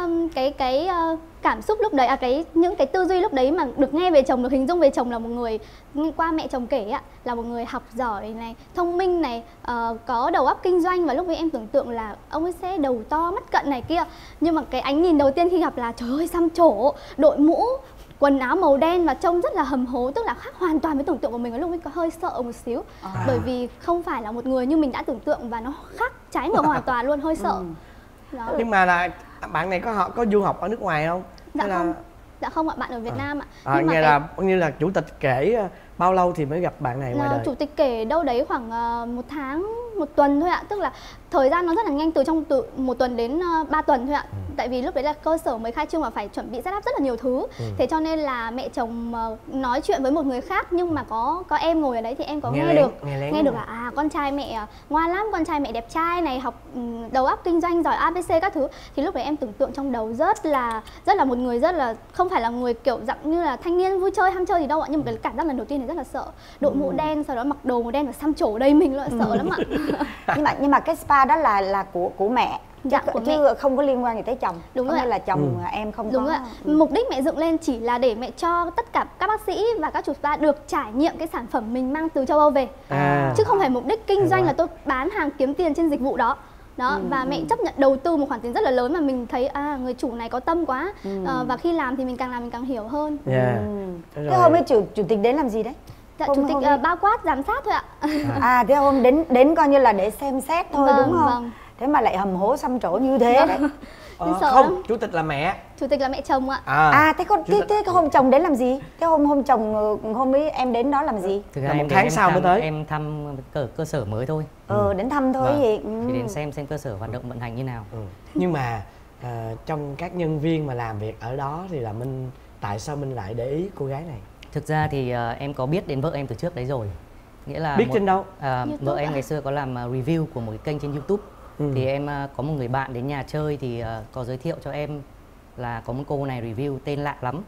cái cảm xúc lúc đấy, những cái tư duy lúc đấy mà được nghe về chồng, được hình dung về chồng là một người, qua mẹ chồng kể ạ, là một người học giỏi này, thông minh này, có đầu óc kinh doanh, và lúc ấy em tưởng tượng là ông ấy sẽ đầu to mắt cận này kia. Nhưng mà cái ánh nhìn đầu tiên khi gặp là trời ơi xăm trổ, đội mũ, quần áo màu đen và trông rất là hầm hố, tức là khác hoàn toàn với tưởng tượng của mình. Ở lúc ấy có hơi sợ một xíu, bởi vì không phải là một người như mình đã tưởng tượng và nó khác trái ngược hoàn toàn luôn, hơi sợ. Đó. Nhưng mà là bạn này có du học ở nước ngoài không? Dạ hay không. là... Dạ không ạ, bạn ở Việt Nam ạ. Nhưng mà nghe là như là chủ tịch kể bao lâu thì mới gặp bạn này ngoài đời? Chủ tịch kể đâu đấy khoảng 1 tháng, 1 tuần thôi ạ. Tức là thời gian nó rất là nhanh, từ 1 tuần đến 3 tuần thôi ạ. Tại vì lúc đấy là cơ sở mới khai trương và phải chuẩn bị setup rất là nhiều thứ. Thế cho nên là mẹ chồng nói chuyện với một người khác, nhưng mà có em ngồi ở đấy thì em có nghe được là con trai mẹ ngoan lắm, con trai mẹ đẹp trai này, học đầu óc kinh doanh giỏi ABC các thứ. Thì lúc đấy em tưởng tượng trong đầu rất là một người rất là không phải là người kiểu dạng như là thanh niên vui chơi ham chơi gì đâu ạ, nhưng mà cái cảm giác lần đầu tiên thì rất là sợ. Đội mũ đen, sau đó mặc đồ màu đen và xăm trổ đầy mình luôn, sợ lắm ạ. nhưng mà cái spa đó là của mẹ. Dạ, của chứ mẹ. không có liên quan gì tới chồng. Đúng rồi ạ. Là chồng em không Đúng có. rồi ạ. Mục đích mẹ dựng lên chỉ là để mẹ cho tất cả các bác sĩ và các chủ spa được trải nghiệm cái sản phẩm mình mang từ châu Âu về. Chứ không phải mục đích kinh doanh là tôi bán hàng kiếm tiền trên dịch vụ đó. Và mẹ chấp nhận đầu tư một khoản tiền rất là lớn mà mình thấy người chủ này có tâm quá. Và khi làm thì mình càng làm mình càng hiểu hơn. Thế hôm ấy chủ tịch đến làm gì đấy? Dạ, chủ tịch bao quát giám sát thôi ạ. Thế hôm đến coi như là để xem xét thôi, vâng, đúng không? Vâng. Thế mà lại hầm hố xăm trổ như thế đấy. Không, lắm. chủ tịch là mẹ. Chủ tịch là mẹ chồng ạ. Thế cái hôm chồng đến làm gì? Cái hôm chồng hôm ấy em đến đó làm gì? Thực ra là em 1 tháng sau mới tới. Em thăm cơ sở mới thôi. Đến thăm thôi gì. Thì đến xem cơ sở hoạt động vận hành như nào. Nhưng mà trong các nhân viên mà làm việc ở đó thì là tại sao Minh lại để ý cô gái này? Thực ra thì em có biết đến vợ em từ trước đấy rồi. Nghĩa là biết trên đâu? Vợ em ngày xưa có làm review của một cái kênh trên YouTube. Thì em có một người bạn đến nhà chơi thì có giới thiệu cho em là có một cô này review tên lạ lắm.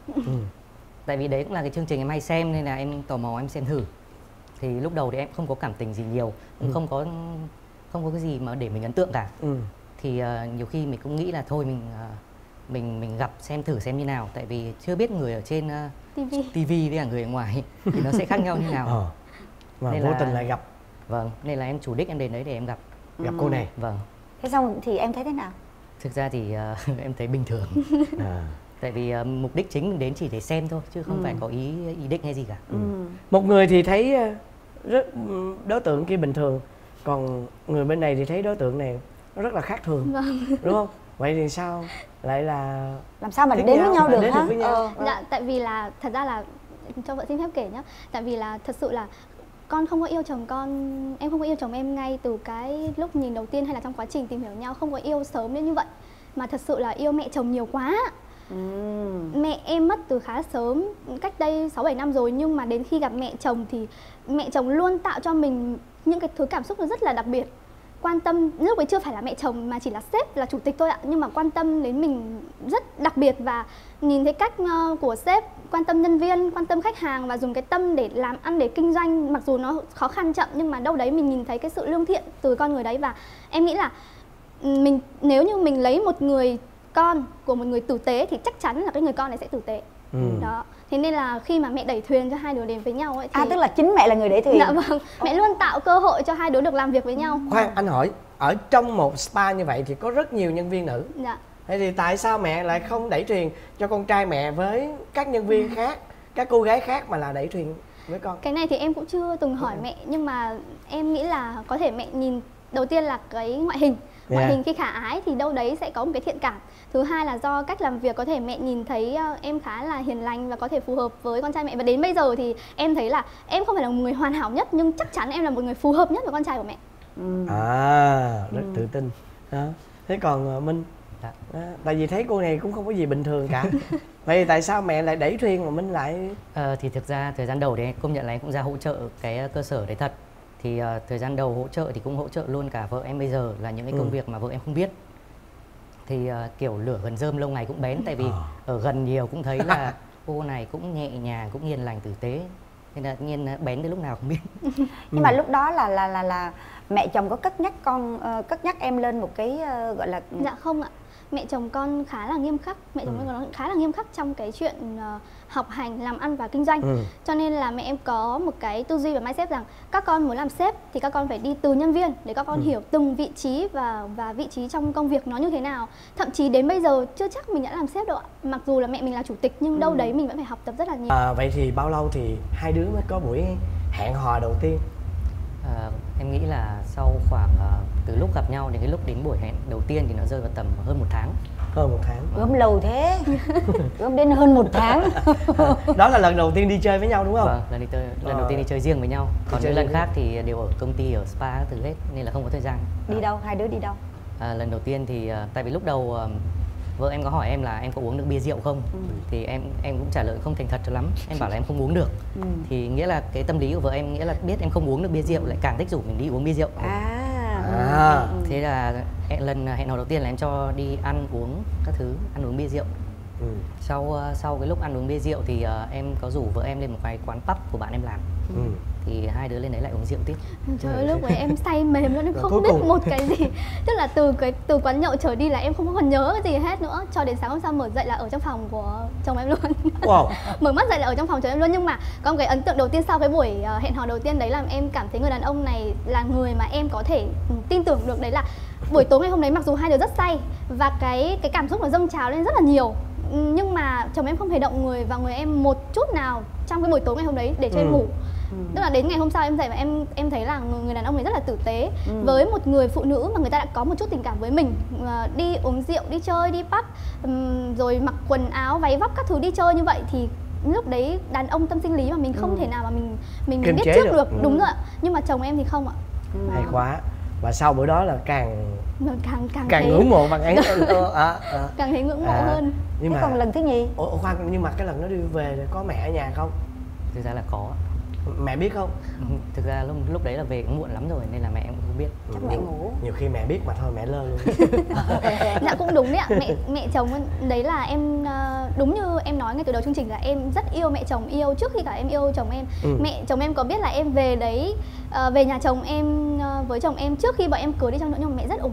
Tại vì đấy cũng là cái chương trình em hay xem nên là em tò mò em xem thử. Thì lúc đầu thì em không có cảm tình gì nhiều, không có cái gì mà để mình ấn tượng cả. Thì nhiều khi mình cũng nghĩ là thôi mình mình gặp xem thử xem như nào, tại vì chưa biết người ở trên TV TV với cả người ở ngoài thì nó sẽ khác nhau như nào. Mà Nên vô là- tình lại gặp Vâng, nên là em chủ đích em đến đấy để em gặp. cô này. Vâng, Thế xong thì em thấy thế nào? thực ra thì em thấy bình thường. Tại vì mục đích chính mình đến chỉ để xem thôi chứ không phải có ý định hay gì cả. Một người thì thấy đối tượng kia bình thường, còn người bên này thì thấy đối tượng này nó rất là khác thường, đúng không? Vậy thì sao lại là Làm sao mà thích đến với nhau được đến hả? được với nhau? Dạ, tại vì là thật ra là cho vợ xin phép kể nhá. Tại vì là thật sự là con không có yêu chồng con, em không có yêu chồng em ngay từ cái lúc nhìn đầu tiên hay là trong quá trình tìm hiểu nhau, không có yêu sớm đến như vậy. Mà thật sự là yêu mẹ chồng nhiều quá. Mẹ em mất từ khá sớm, cách đây 6-7 năm rồi, nhưng mà đến khi gặp mẹ chồng thì mẹ chồng luôn tạo cho mình những cái thứ cảm xúc nó rất là đặc biệt. Quan tâm, lúc ấy chưa phải là mẹ chồng mà chỉ là sếp, là chủ tịch thôi ạ, nhưng mà quan tâm đến mình rất đặc biệt. Và nhìn thấy cách của sếp quan tâm nhân viên, quan tâm khách hàng và dùng cái tâm để làm ăn, để kinh doanh, mặc dù nó khó khăn chậm nhưng mà đâu đấy mình nhìn thấy cái sự lương thiện từ con người đấy. Và em nghĩ là nếu như mình lấy một người con của một người tử tế thì chắc chắn là cái người con này sẽ tử tế. Đó, thế nên là khi mà mẹ đẩy thuyền cho hai đứa đến với nhau ấy thì Tức là chính mẹ là người để thuyền. dạ vâng, mẹ luôn tạo cơ hội cho hai đứa được làm việc với nhau. Khoan, anh hỏi, ở trong một spa như vậy thì có rất nhiều nhân viên nữ. Dạ. Thế thì tại sao mẹ lại không đẩy thuyền cho con trai mẹ với các nhân viên khác, các cô gái khác, mà là đẩy thuyền với con? Cái này thì em cũng chưa từng hỏi mẹ, nhưng mà em nghĩ là có thể mẹ nhìn đầu tiên là cái ngoại hình. Ngoại hình khi khả ái thì đâu đấy sẽ có một cái thiện cảm. Thứ hai là do cách làm việc, có thể mẹ nhìn thấy em khá là hiền lành và có thể phù hợp với con trai mẹ. Và đến bây giờ thì em thấy là em không phải là một người hoàn hảo nhất, nhưng chắc chắn em là một người phù hợp nhất với con trai của mẹ. Rất tự tin đó. Thế còn Minh? Tại vì thấy cô này cũng không có gì bình thường cả. Vậy tại sao mẹ lại đẩy thuyền mà Minh lại? Thì thực ra thời gian đầu thì công nhận là em cũng ra hỗ trợ cái cơ sở đấy thật. Thì thời gian đầu hỗ trợ thì cũng hỗ trợ luôn cả vợ em bây giờ, là những cái công việc mà vợ em không biết. Thì kiểu lửa gần rơm lâu ngày cũng bén, tại vì ở gần nhiều cũng thấy là cô này cũng nhẹ nhàng, cũng hiền lành tử tế, nên là tự nhiên bén đến lúc nào không biết. Nhưng mà lúc đó là mẹ chồng có cất nhắc em lên một cái gọi là Dạ không ạ. Mẹ chồng con khá là nghiêm khắc, mẹ chồng con khá là nghiêm khắc trong cái chuyện học hành, làm ăn và kinh doanh. Cho nên là mẹ em có một cái tư duy và mindset rằng các con muốn làm sếp thì các con phải đi từ nhân viên để các con hiểu từng vị trí và vị trí trong công việc nó như thế nào. Thậm chí đến bây giờ chưa chắc mình đã làm sếp đâu ạ. Mặc dù là mẹ mình là chủ tịch nhưng đâu đấy mình vẫn phải học tập rất là nhiều. Vậy thì bao lâu thì hai đứa mới có buổi hẹn hò đầu tiên? Em nghĩ là sau khoảng từ lúc gặp nhau đến cái lúc đến buổi hẹn đầu tiên thì nó rơi vào tầm hơn 1 tháng. Hơn 1 tháng. gớm lâu thế. Gớm đến hơn 1 tháng. Đó là lần đầu tiên đi chơi với nhau đúng không? Vâng, lần đầu tiên đi chơi riêng với nhau. Còn những lần khác thì đều ở công ty, ở spa các thứ hết, nên là không có thời gian. Đi đâu? Hai đứa đi đâu? Lần đầu tiên thì tại vì lúc đầu vợ em có hỏi em là em có uống được bia rượu không? Thì em cũng trả lời không thành thật cho lắm. Em bảo là em không uống được. Thì nghĩa là cái tâm lý của vợ em nghĩa là biết em không uống được bia rượu lại càng thích rủ mình đi uống bia rượu. Thế là lần hẹn hò đầu tiên là em cho đi ăn uống các thứ, ăn uống bia rượu. Sau cái lúc ăn uống bia rượu thì em có rủ vợ em lên một cái quán pub của bạn em làm. Thì hai đứa lên đấy lại uống rượu tiếp. Trời ơi, lúc đấy em say mềm luôn, em không biết một cái gì. Tức là từ quán nhậu trở đi là em không còn nhớ cái gì hết nữa. Cho đến sáng hôm sau mở dậy là ở trong phòng của chồng em luôn. Mở mắt dậy là ở trong phòng chồng em luôn. Nhưng mà có một cái ấn tượng đầu tiên sau cái buổi hẹn hò đầu tiên đấy là em cảm thấy người đàn ông này là người mà em có thể tin tưởng được. Đấy là buổi tối ngày hôm đấy mặc dù hai đứa rất say và cái cảm xúc nó dâng trào lên rất là nhiều, nhưng mà chồng em không hề động người vào người em một chút nào trong cái buổi tối ngày hôm đấy để cho em ngủ. Tức là đến ngày hôm sau em dậy và em thấy là người đàn ông ấy rất là tử tế với một người phụ nữ mà người ta đã có một chút tình cảm với mình, đi uống rượu, đi chơi, đi pub, rồi mặc quần áo váy vóc các thứ đi chơi như vậy thì lúc đấy đàn ông tâm sinh lý mà mình không thể nào mà mình biết trước được. Đúng rồi ạ. Nhưng mà chồng em thì không ạ. Hay quá. Và sau bữa đó là càng ngưỡng mộ bạn ấy. Càng thấy ngưỡng mộ hơn. Nhưng mà còn lần thứ nhì? Khoan, nhưng mà cái lần nó đi về thì có mẹ ở nhà không? Thực ra là có. Mẹ biết không? Thực ra lúc đấy là về cũng muộn lắm rồi nên là mẹ em cũng không biết. Chắc mẹ ngủ. Nhiều khi mẹ biết mà thôi mẹ lơ luôn. Dạ cũng đúng đấy ạ. Mẹ chồng đấy là em, đúng như em nói ngay từ đầu chương trình là em rất yêu mẹ chồng, yêu trước khi cả em yêu chồng em. Mẹ chồng em có biết là em về đấy, về nhà chồng em với chồng em trước khi bọn em cưới đi chăng nữa nhưng mà mẹ rất ủng hộ.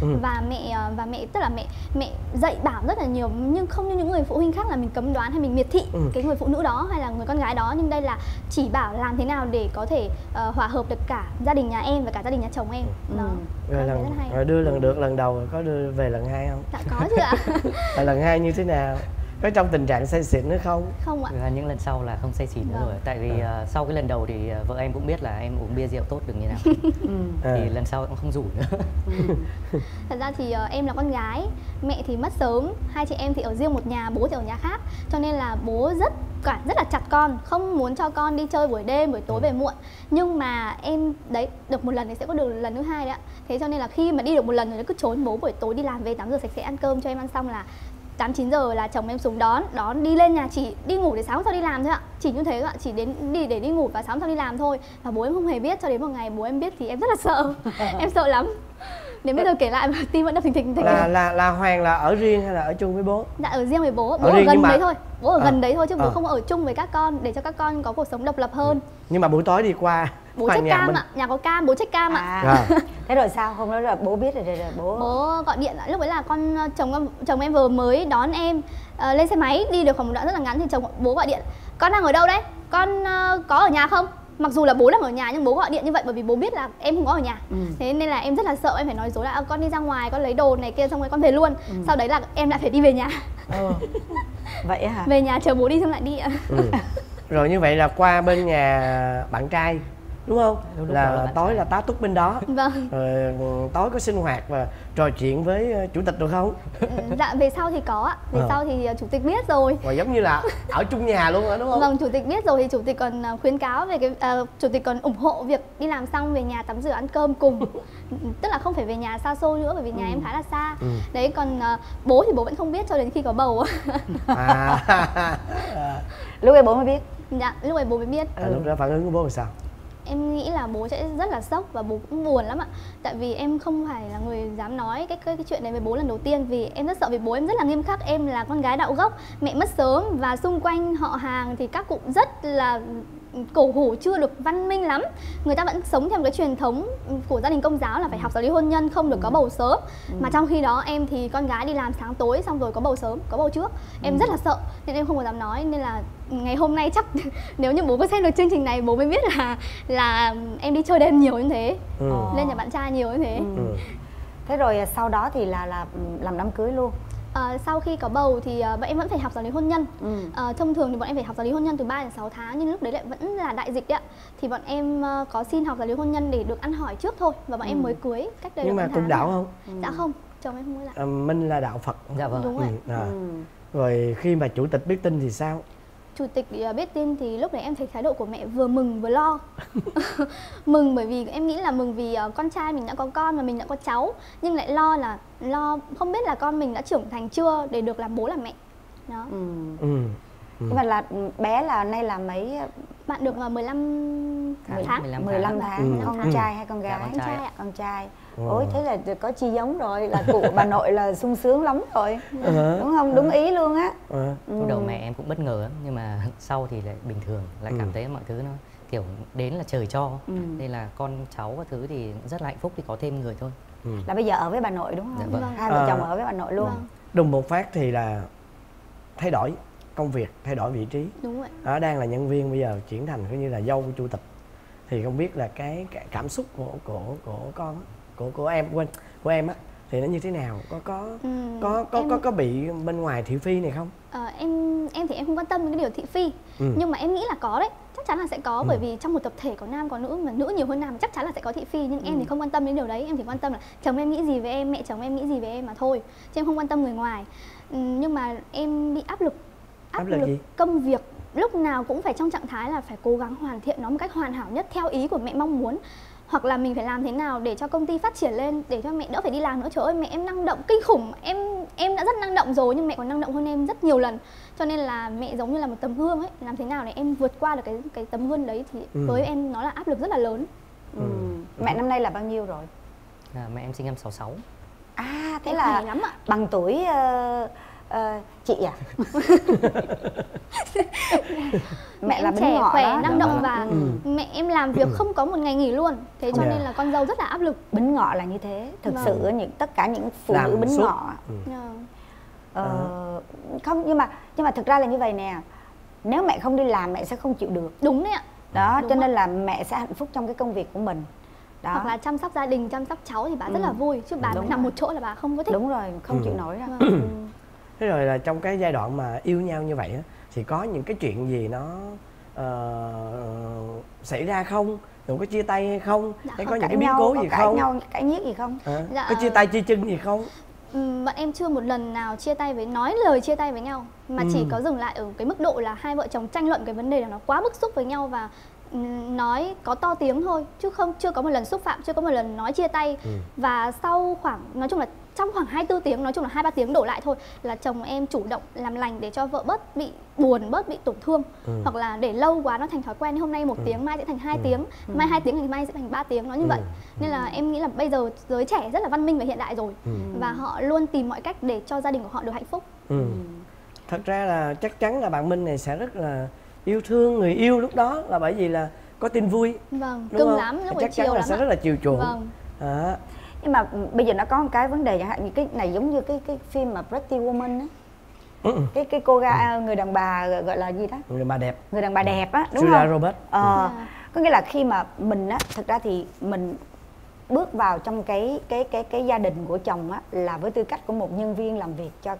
và mẹ tức là mẹ dạy bảo rất là nhiều, nhưng không như những người phụ huynh khác là mình cấm đoán hay mình miệt thị cái người phụ nữ đó hay là người con gái đó, nhưng đây là chỉ bảo làm thế nào để có thể hòa hợp được cả gia đình nhà em và cả gia đình nhà chồng em. Đó. Rồi đưa lần đầu có đưa về lần 2 không? Dạ có chứ ạ. Lần 2 như thế nào? Có trong tình trạng say xỉn nữa không? Không ạ. Những lần sau là không say xỉn nữa rồi. Tại vì sau cái lần đầu thì vợ em cũng biết là em uống bia rượu tốt được như nào. Thì lần sau cũng không rủ nữa. Thật ra thì em là con gái, mẹ thì mất sớm, hai chị em thì ở riêng một nhà, bố thì ở nhà khác. Cho nên là bố rất là chặt con, không muốn cho con đi chơi buổi đêm, buổi tối về muộn. Nhưng mà em đấy, được một lần thì sẽ có được lần thứ hai đấy ạ. Thế cho nên là khi mà đi được một lần rồi nó cứ trốn bố, buổi tối đi làm về 8 giờ sạch sẽ ăn cơm cho em ăn xong là 8-9 giờ là chồng em xuống đón đi lên nhà, chỉ đi ngủ để sáng hôm sau đi làm thôi ạ. Chỉ như thế ạ, chỉ để đi ngủ và sáng hôm sau đi làm thôi. Và bố em không hề biết, cho đến một ngày bố em biết thì em rất là sợ. Em sợ lắm. Đến bây giờ kể lại mà tim vẫn đập thình thình. Là Hoàng là ở riêng hay là ở chung với bố? Dạ ở riêng với bố. Bố ở gần đấy thôi. Bố ở gần đấy thôi chứ bố không ở chung với các con, để cho các con có cuộc sống độc lập hơn. Nhưng mà buổi tối đi qua bố check cam ạ, nhà có cam, bố check cam ạ. Thế rồi sao? Hôm đó là bố biết rồi bố gọi điện. Lúc ấy là chồng em vừa mới đón em lên xe máy đi được khoảng một đoạn rất là ngắn thì bố gọi điện: con đang ở đâu đấy? Con có ở nhà không? Mặc dù là bố đang ở nhà nhưng bố gọi điện như vậy bởi vì bố biết là em không có ở nhà. Thế nên là em rất là sợ, em phải nói dối là con đi ra ngoài, con lấy đồ này kia xong rồi con về luôn. Sau đấy là em lại phải đi về nhà. Vậy hả? Về nhà chờ bố đi xong lại đi ạ. Rồi như vậy là qua bên nhà bạn trai đúng không? Là tối là tá túc bên đó. Vâng. Rồi tối có sinh hoạt và trò chuyện với chủ tịch được không? Dạ về sau thì có ạ. Về sau thì chủ tịch biết rồi. Và giống như là ở chung nhà luôn hả đúng không? Vâng, chủ tịch biết rồi thì chủ tịch còn khuyến cáo về cái chủ tịch còn ủng hộ việc đi làm xong về nhà tắm rửa ăn cơm cùng. Tức là không phải về nhà xa xôi nữa bởi vì nhà em khá là xa. Đấy còn bố thì bố vẫn không biết cho đến khi có bầu. Lúc ấy bố mới biết. Dạ, lúc ấy bố mới biết. Lúc đó phản ứng của bố là sao? Em nghĩ là bố sẽ rất là sốc và bố cũng buồn lắm ạ. Tại vì em không phải là người dám nói cái chuyện này với bố lần đầu tiên. Vì em rất sợ, vì bố em rất là nghiêm khắc. Em là con gái đạo gốc, mẹ mất sớm và xung quanh họ hàng thì các cụ rất là cổ hủ, chưa được văn minh lắm. Người ta vẫn sống theo một cái truyền thống của gia đình Công giáo là phải học giáo lý hôn nhân, không được có bầu sớm. Mà trong khi đó em thì con gái đi làm sáng tối xong rồi có bầu sớm, có bầu trước. Em rất là sợ nên em không có dám nói. Nên là ngày hôm nay chắc nếu như bố có xem được chương trình này bố mới biết là em đi chơi đêm nhiều như thế, lên nhà bạn trai nhiều như thế. Thế rồi sau đó thì là làm đám cưới luôn. Sau khi có bầu thì bọn em vẫn phải học giáo lý hôn nhân. Thông thường thì bọn em phải học giáo lý hôn nhân từ 3 đến 6 tháng, nhưng lúc đấy lại vẫn là đại dịch đấy ạ. Thì bọn em có xin học giáo lý hôn nhân để được ăn hỏi trước thôi. Và bọn em mới cưới cách đây. Nhưng mà cùng đạo không? Dạ không, chồng em không có đạo. Minh là đạo Phật. Dạ vâng. Đúng rồi. Rồi khi mà chủ tịch biết tin thì sao? Chủ tịch biết tin thì lúc đấy em thấy thái độ của mẹ vừa mừng vừa lo. Mừng bởi vì em nghĩ là mừng vì con trai mình đã có con và mình đã có cháu. Nhưng lại lo không biết là con mình đã trưởng thành chưa để được làm bố làm mẹ. Đó. Nhưng mà là bé là nay là mấy bạn? Được 15 tháng. 15 tháng. Con trai hay con gái? Con trai. Ôi thế là có chi giống rồi, là cụ bà nội là sung sướng lắm rồi. Đúng không? Đúng ý luôn á. Lúc đầu mẹ em cũng bất ngờ lắm, nhưng mà sau thì lại bình thường, lại cảm thấy mọi thứ nó kiểu đến là trời cho. Nên là con cháu các thứ thì rất là hạnh phúc khi có thêm người thôi. Là bây giờ ở với bà nội đúng không? Dạ vâng. Hai vợ chồng ở với bà nội luôn. Đùng một phát thì là thay đổi công việc, thay đổi vị trí. Đúng vậy. Đang là nhân viên bây giờ chuyển thành coi như là dâu của chủ tịch. Thì không biết là cái cảm xúc của con, của em, của em á thì nó như thế nào? Có bị bên ngoài thị phi này không? Em thì em không quan tâm đến cái điều thị phi. Nhưng mà em nghĩ là có đấy, chắc chắn là sẽ có. Bởi vì trong một tập thể có nam có nữ, mà nữ nhiều hơn nam chắc chắn là sẽ có thị phi. Nhưng em thì không quan tâm đến điều đấy. Em chỉ quan tâm là chồng em nghĩ gì về em, mẹ chồng em nghĩ gì về em mà thôi, chứ em không quan tâm người ngoài. Nhưng mà em bị áp lực gì? Công việc lúc nào cũng phải trong trạng thái là phải cố gắng hoàn thiện nó một cách hoàn hảo nhất theo ý của mẹ mong muốn. Hoặc là mình phải làm thế nào để cho công ty phát triển lên, để cho mẹ đỡ phải đi làm nữa. Trời ơi, mẹ em năng động kinh khủng. Em đã rất năng động rồi nhưng mẹ còn năng động hơn em rất nhiều lần. Cho nên là mẹ giống như là một tấm gương ấy. Làm thế nào để em vượt qua được cái tấm gương đấy thì với em nó là áp lực rất là lớn. Mẹ năm nay là bao nhiêu rồi? Mẹ em sinh năm 66. Thế là lắm ạ. Bằng tuổi Chị à? Mẹ là em bính trẻ ngọ khỏe đó. năng động và mẹ em làm việc không có một ngày nghỉ luôn, thế cho Dạ. nên là con dâu rất là áp lực. Bính ngọ là như thế, thực Vâng. sự tất cả những phụ Làm nữ bính suốt. ngọ Dạ. không, nhưng mà thực ra là như vậy nè, nếu mẹ không đi làm mẹ sẽ không chịu được Đúng đấy ạ. đó, Đúng cho ạ. nên là mẹ sẽ hạnh phúc trong cái công việc của mình đó. Hoặc là chăm sóc gia đình, chăm sóc cháu thì bà rất là vui, chứ bà Đúng nằm rồi. một chỗ là bà không có thích. Đúng rồi, không chịu nổi đâu. Thế rồi là trong cái giai đoạn mà yêu nhau như vậy á, thì có những cái chuyện gì nó xảy ra không? Rồi có chia tay hay không? Dạ, Hay không có những Cãi cái biến nhau, cố có gì cãi không? nhau, cãi nhiếc gì không? Dạ, Có chia tay chia chân gì không? Bọn em chưa một lần nào chia tay nói lời chia tay với nhau, mà chỉ có dừng lại ở cái mức độ là hai vợ chồng tranh luận cái vấn đề là nó quá bức xúc với nhau và nói có to tiếng thôi, chứ chưa có một lần xúc phạm, chưa có một lần nói chia tay. Và sau nói chung là trong khoảng 24 tiếng, nói chung là 2-3 tiếng đổ lại thôi, là chồng em chủ động làm lành để cho vợ bớt bị buồn, bớt bị tổn thương. Hoặc là để lâu quá nó thành thói quen, hôm nay 1 tiếng, mai sẽ thành 2 tiếng, mai 2 tiếng thì mai sẽ thành 3 tiếng, nó như vậy. Nên là em nghĩ là bây giờ giới trẻ rất là văn minh và hiện đại rồi, và họ luôn tìm mọi cách để cho gia đình của họ được hạnh phúc. Thật ra là chắc chắn là bạn Minh này sẽ rất là yêu thương người yêu lúc đó, là bởi vì là có tin vui. Vâng, đúng cưng không? lắm, lúc ấy Chắc chắn chiều là lắm sẽ ạ. rất là chiều chuộng. Vâng. Đó. Nhưng mà bây giờ nó có một cái vấn đề chẳng hạn như cái này giống như cái phim mà Pretty Woman á. Cái cô gái người đàn bà gọi là gì đó? Người đàn bà đẹp. Người đàn bà đẹp á, đúng Julia không? Roberts. Có nghĩa là khi mà mình á, thực ra thì mình bước vào trong cái gia đình của chồng á, là với tư cách của một nhân viên làm việc cho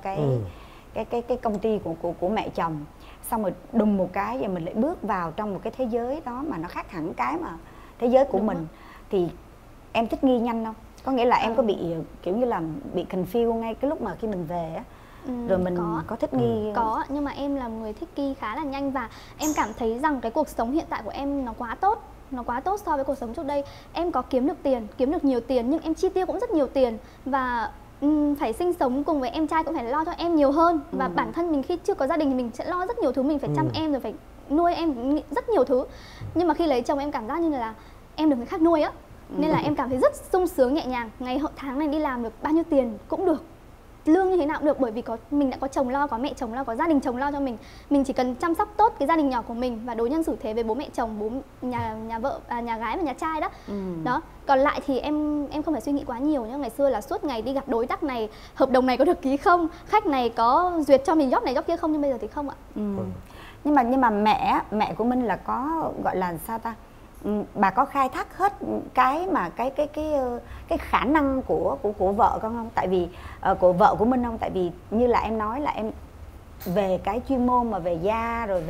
cái công ty của mẹ chồng. Xong rồi đùng một cái và mình lại bước vào trong một cái thế giới đó mà nó khác hẳn cái mà thế giới của mình. Thì em thích nghi nhanh không? Có nghĩa là em có bị kiểu như là bị confuse ngay cái lúc mà khi mình về á, rồi mình có thích nghi? Có, nhưng mà em là một người thích nghi khá là nhanh, và em cảm thấy rằng cái cuộc sống hiện tại của em nó quá tốt. Nó quá tốt so với cuộc sống trước đây. Em có kiếm được tiền, kiếm được nhiều tiền, nhưng em chi tiêu cũng rất nhiều tiền. Và phải sinh sống cùng với em trai cũng phải lo cho em nhiều hơn. Và bản thân mình khi chưa có gia đình thì mình sẽ lo rất nhiều thứ, mình phải chăm em rồi phải nuôi em rất nhiều thứ. Nhưng mà khi lấy chồng em cảm giác như là em được người khác nuôi á. Nên là em cảm thấy rất sung sướng, nhẹ nhàng. Ngày tháng này đi làm được bao nhiêu tiền cũng được, lương như thế nào cũng được, bởi vì mình đã có chồng lo, có mẹ chồng lo, có gia đình chồng lo cho mình. Mình chỉ cần chăm sóc tốt cái gia đình nhỏ của mình và đối nhân xử thế với bố mẹ chồng, bố nhà vợ, nhà gái và nhà trai đó. Đó. Còn lại thì em không phải suy nghĩ quá nhiều nhá. Ngày xưa là suốt ngày đi gặp đối tác này, hợp đồng này có được ký không, khách này có duyệt cho mình job này job kia không, nhưng bây giờ thì không ạ. Nhưng mà mẹ của Minh là có gọi là sao ta? Bà có khai thác hết cái mà cái khả năng của vợ con không? Tại vì của vợ của Minh không? Tại vì như là em nói là em về cái chuyên môn mà về da rồi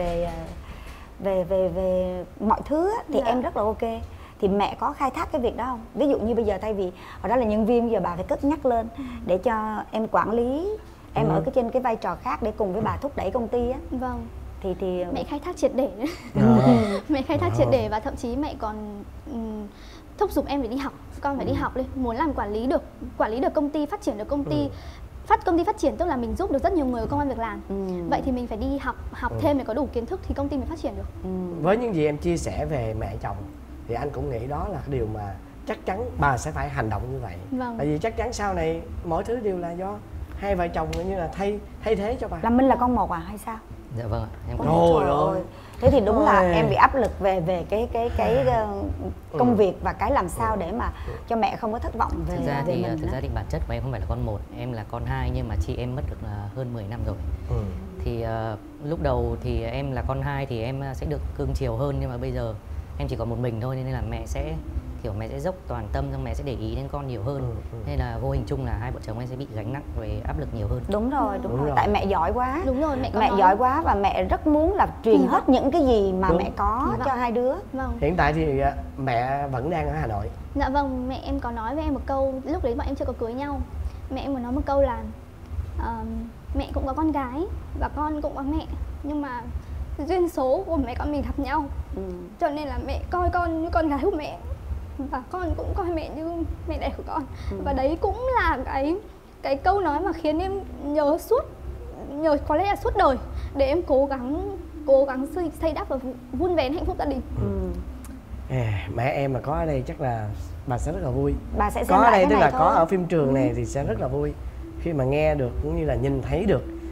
về mọi thứ á, thì em rất là ok. Thì mẹ có khai thác cái việc đó không? Ví dụ như bây giờ thay vì hồi đó là nhân viên, bây giờ bà phải cất nhắc lên để cho em quản lý, em ở trên cái vai trò khác để cùng với bà thúc đẩy công ty á. Vâng. Thì mẹ khai thác triệt để. Mẹ khai thác triệt để, và thậm chí mẹ còn thúc giục em phải đi học. Con phải đi học đi, muốn làm quản lý được công ty, phát triển được công ty. Công ty phát triển tức là mình giúp được rất nhiều người có công ăn việc làm. Vậy thì mình phải đi học thêm để có đủ kiến thức thì công ty mới phát triển được. Với những gì em chia sẻ về mẹ chồng thì anh cũng nghĩ đó là cái điều mà chắc chắn bà sẽ phải hành động như vậy. Vâng. Tại vì chắc chắn sau này mọi thứ đều là do hai vợ chồng như là thay thế cho bà. Là Minh là con một à hay sao? Dạ vâng ạ, em có. Trời ơi. Thế thì đúng là em bị áp lực về cái công việc và cái làm sao để mà cho mẹ không có thất vọng về Thực ra mình. thực ra thì bản chất của em không phải là con một, em là con hai, nhưng mà chị em mất được hơn 10 năm rồi. Thì lúc đầu thì em là con hai thì em sẽ được cưng chiều hơn, nhưng mà bây giờ em chỉ còn một mình thôi, nên là mẹ sẽ dốc toàn tâm, xong mẹ sẽ để ý đến con nhiều hơn. Nên là vô hình chung là hai vợ chồng em sẽ bị gánh nặng về áp lực nhiều hơn. Đúng rồi. Tại mẹ giỏi quá. Đúng rồi, mẹ giỏi quá và mẹ rất muốn là truyền hết những cái gì mà mẹ có cho hai đứa. Vâng. Hiện tại thì mẹ vẫn đang ở Hà Nội. Dạ vâng, mẹ em có nói với em một câu, lúc đấy bọn em chưa có cưới nhau. Mẹ em có nói một câu là mẹ cũng có con gái và con cũng có mẹ, nhưng mà duyên số của mẹ con mình gặp nhau. Cho nên là mẹ coi con như con gái của mẹ, và con cũng coi mẹ như mẹ đẻ của con. Và đấy cũng là cái câu nói mà khiến em nhớ có lẽ là suốt đời, để em cố gắng xây đắp và vun vén hạnh phúc gia đình. Mẹ em mà có ở đây chắc là bà sẽ rất là vui. Bà sẽ có ở đây tức là có ở phim trường này thì sẽ rất là vui khi mà nghe được cũng như là nhìn thấy được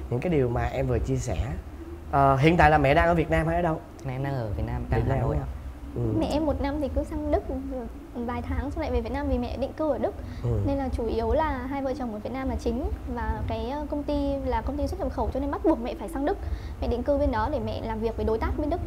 những cái điều mà em vừa chia sẻ. Hiện tại là mẹ đang ở Việt Nam hay ở đâu? Em đang ở Việt Nam, đang Hà Nội ạ. Mẹ em một năm thì cứ sang Đức vài tháng xong lại về Việt Nam vì mẹ định cư ở Đức. Nên là chủ yếu là hai vợ chồng ở Việt Nam là chính, và cái công ty là công ty xuất nhập khẩu cho nên bắt buộc mẹ phải sang Đức. Mẹ định cư bên đó để mẹ làm việc với đối tác bên Đức.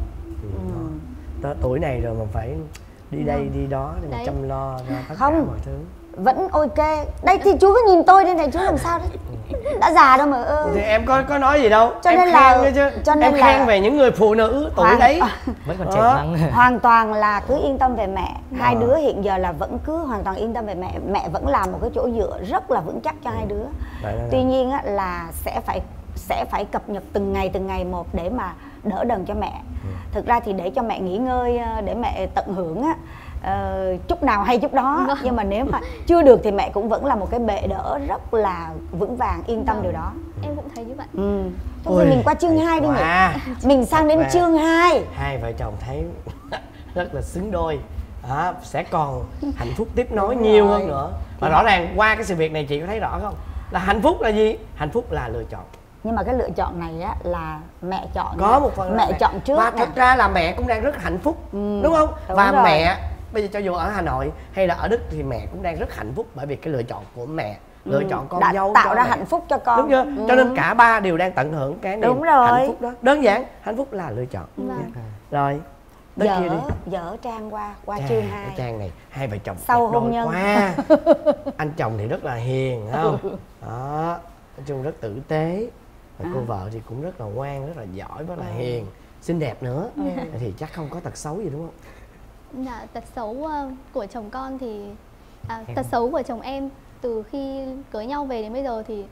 Tới tuổi này rồi mà phải đi đây đi đó để mà chăm lo cho tất cả mọi thứ. Vẫn ok. Đây thì chú cứ nhìn tôi đây này, chú làm sao đấy? Đã già đâu mà. Thì em có nói gì đâu. Cho em nên là khen chứ. cho nên em khen là về những người phụ nữ tuổi đấy. Vẫn còn trẻ măng. Hoàn toàn là cứ yên tâm về mẹ. Hai đứa hiện giờ là vẫn cứ hoàn toàn yên tâm về mẹ. Mẹ vẫn là một cái chỗ dựa rất là vững chắc cho hai đứa. Tuy nhiên á, là sẽ phải cập nhật từng ngày một để mà đỡ đần cho mẹ. Thực ra thì để cho mẹ nghỉ ngơi, để mẹ tận hưởng á, chút nào hay chút đó. Nhưng mà nếu mà chưa được thì mẹ cũng vẫn là một cái bệ đỡ rất là vững vàng, yên tâm điều đó. Em cũng thấy như vậy. Thôi mình qua chương 2 đi nhỉ. Mình sang đến chương 2. Hai vợ chồng thấy rất là xứng đôi. Sẽ còn hạnh phúc tiếp nối nhiều hơn nữa. Và rõ ràng qua cái sự việc này chị có thấy rõ không? Là hạnh phúc là gì? Hạnh phúc là lựa chọn. Nhưng mà cái lựa chọn này á là mẹ chọn. Có một phần mẹ chọn trước. Và thật ra là mẹ cũng đang rất hạnh phúc, đúng không? Đúng và rồi. mẹ bây giờ cho dù ở Hà Nội hay là ở Đức thì mẹ cũng đang rất hạnh phúc bởi vì cái lựa chọn của mẹ, lựa chọn con đã dâu tạo cho ra mẹ. hạnh phúc cho con. Đúng chưa? Cho nên cả ba đều đang tận hưởng cái niềm hạnh phúc đó. Đơn giản, hạnh phúc là lựa chọn. Rồi tới kia đi. Dở Trang qua chương 2. Trang này hai vợ chồng sau đẹp hôn đôi nhân quá. Anh chồng thì rất là hiền, phải không? Đó, nói chung rất tử tế. Và cô vợ thì cũng rất là ngoan, rất là giỏi, rất là hiền, xinh đẹp nữa. Thì chắc không có tật xấu gì đúng không? Dạ, tật xấu của chồng con thì tật xấu của chồng em từ khi cưới nhau về đến bây giờ thì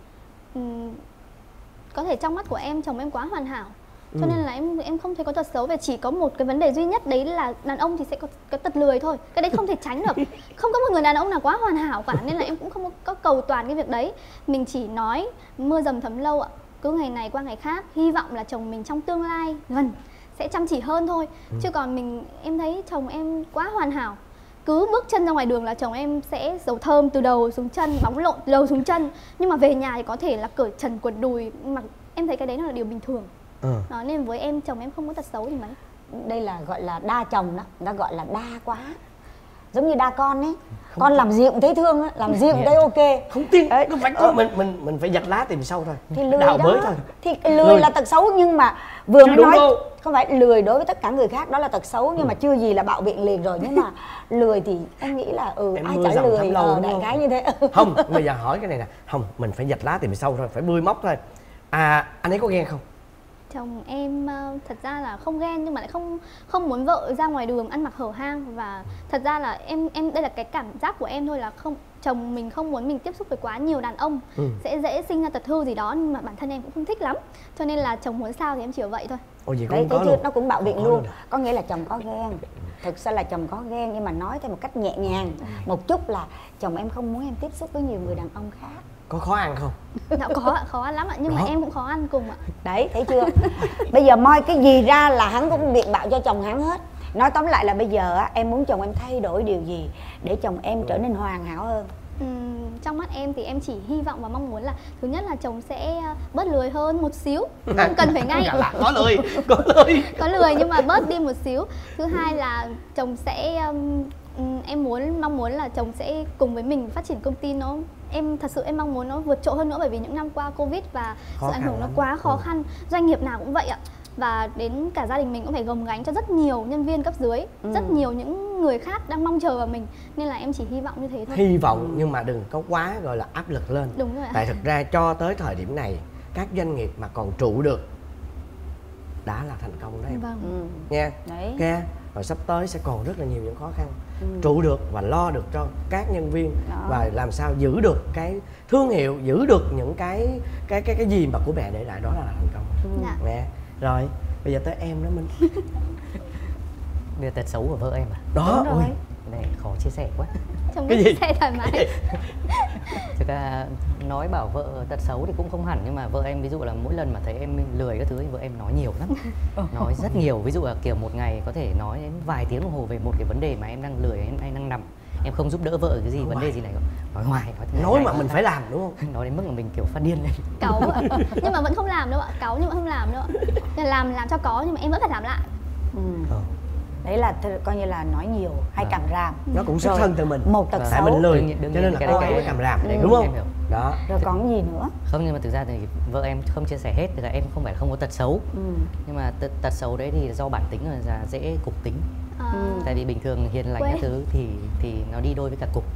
có thể trong mắt của em chồng em quá hoàn hảo, cho nên là em không thấy có tật xấu. Và chỉ có một cái vấn đề duy nhất đấy là đàn ông thì sẽ có cái tật lười thôi, cái đấy không thể tránh được. Không có một người đàn ông nào quá hoàn hảo cả, nên là em cũng không có cầu toàn cái việc đấy. Mình chỉ nói mưa dầm thấm lâu ạ, cứ ngày này qua ngày khác, hy vọng là chồng mình trong tương lai gần sẽ chăm chỉ hơn thôi. Chứ còn em thấy chồng em quá hoàn hảo, cứ bước chân ra ngoài đường là chồng em sẽ dầu thơm từ đầu xuống chân, bóng lộn từ đầu xuống chân, nhưng mà về nhà thì có thể là cởi trần quần đùi, mà em thấy cái đấy là điều bình thường. Đó, nên với em chồng em không có tật xấu gì mấy. Đây là gọi là đa chồng đó, người ta gọi là đa quá, giống như đa con ấy. Con làm gì cũng thấy thương á, làm gì cũng thấy ok. Không tin đấy, không phải có mình phải giặt lá tìm sâu thôi, thì lười đào đó bới thôi. Thì lười là tật xấu, nhưng mà vừa mới nói đâu. Không phải lười đối với tất cả người khác đó là tật xấu, nhưng mà chưa gì là bạo biện liền rồi. Nhưng mà lười thì em nghĩ là ai chả lười, đại khái như thế. Không, bây giờ hỏi cái này nè, không, mình phải giặt lá tìm sâu thôi, phải bươi móc thôi. Anh ấy có ghen không? Chồng em thật ra là không ghen, nhưng mà lại không muốn vợ ra ngoài đường ăn mặc hở hang. Và thật ra là em đây là cái cảm giác của em thôi, là chồng mình không muốn mình tiếp xúc với quá nhiều đàn ông, sẽ dễ sinh ra tật hư gì đó, nhưng mà bản thân em cũng không thích lắm, cho nên là chồng muốn sao thì em chỉ vậy thôi. Đấy, thấy chưa, nó cũng bạo biện luôn. Có nghĩa là chồng có ghen, thực ra là chồng có ghen, nhưng mà nói theo một cách nhẹ nhàng một chút là chồng em không muốn em tiếp xúc với nhiều người đàn ông khác. Có khó ăn không? Dạ có ạ, khó ăn lắm ạ, nhưng mà em cũng khó ăn cùng ạ. Đấy, thấy chưa? Bây giờ moi cái gì ra là hắn cũng biện bạo cho chồng hắn hết. Nói tóm lại là bây giờ em muốn chồng em thay đổi điều gì để chồng em trở nên hoàn hảo hơn? Trong mắt em thì em chỉ hy vọng và mong muốn là thứ nhất là chồng sẽ bớt lười hơn một xíu, không cần phải ngay. Có lười nhưng mà bớt đi một xíu. Thứ hai là chồng sẽ em mong muốn là chồng sẽ cùng với mình phát triển công ty nó. Em thật sự em mong muốn nó vượt trội hơn nữa, bởi vì những năm qua Covid và sự ảnh hưởng nó quá khó khăn. Doanh nghiệp nào cũng vậy ạ. Và đến cả gia đình mình cũng phải gồng gánh cho rất nhiều nhân viên cấp dưới, rất nhiều những người khác đang mong chờ vào mình. Nên là em chỉ hy vọng như thế thôi. Hy vọng nhưng mà đừng có quá gọi là áp lực lên. Đúng rồi ạ. Tại thực ra cho tới thời điểm này, các doanh nghiệp mà còn trụ được đã là thành công đó em. Nha. Đấy. Nghe. Và sắp tới sẽ còn rất là nhiều những khó khăn. Trụ được và lo được cho các nhân viên đó. Và làm sao giữ được cái thương hiệu, giữ được những cái gì mà của mẹ để lại, đó là thành công. Nè. Rồi, bây giờ tới em đó Minh. Bây giờ tật xấu của vợ em à? Đó, ui, này khó chia sẻ quá. Chồng cái gì? Xe thoải mái. Thực ra nói bảo vợ tật xấu thì cũng không hẳn, nhưng mà vợ em ví dụ là mỗi lần mà thấy em lười các thứ thì vợ em nói nhiều lắm. Nói rất nhiều, ví dụ là kiểu một ngày có thể nói đến vài tiếng đồng hồ về một cái vấn đề mà em đang lười, em đang nằm. em không giúp đỡ vợ cái gì vấn đề gì này nói hoài nói mà mình phải làm đúng không? nói đến mức mà mình kiểu phát điên lên. Cáu ạ. Nhưng mà vẫn không làm đâu ạ, cáu nhưng mà không làm đâu ạ. Làm cho có nhưng mà em vẫn phải làm lại. Đấy là coi như là nói nhiều hay càm ràm. Nó cũng xuất thân từ mình. Một tật tại xấu. mình lười cho nên là cái càm ràm này đúng không? Đó. Rồi còn gì nữa? Không, nhưng mà thực ra thì vợ em không chia sẻ hết, tức là em không phải là không có tật xấu. Nhưng mà tật xấu đấy thì do bản tính là dễ cục tính. Tại vì bình thường hiền lành các thứ thì nó đi đôi với cả cục.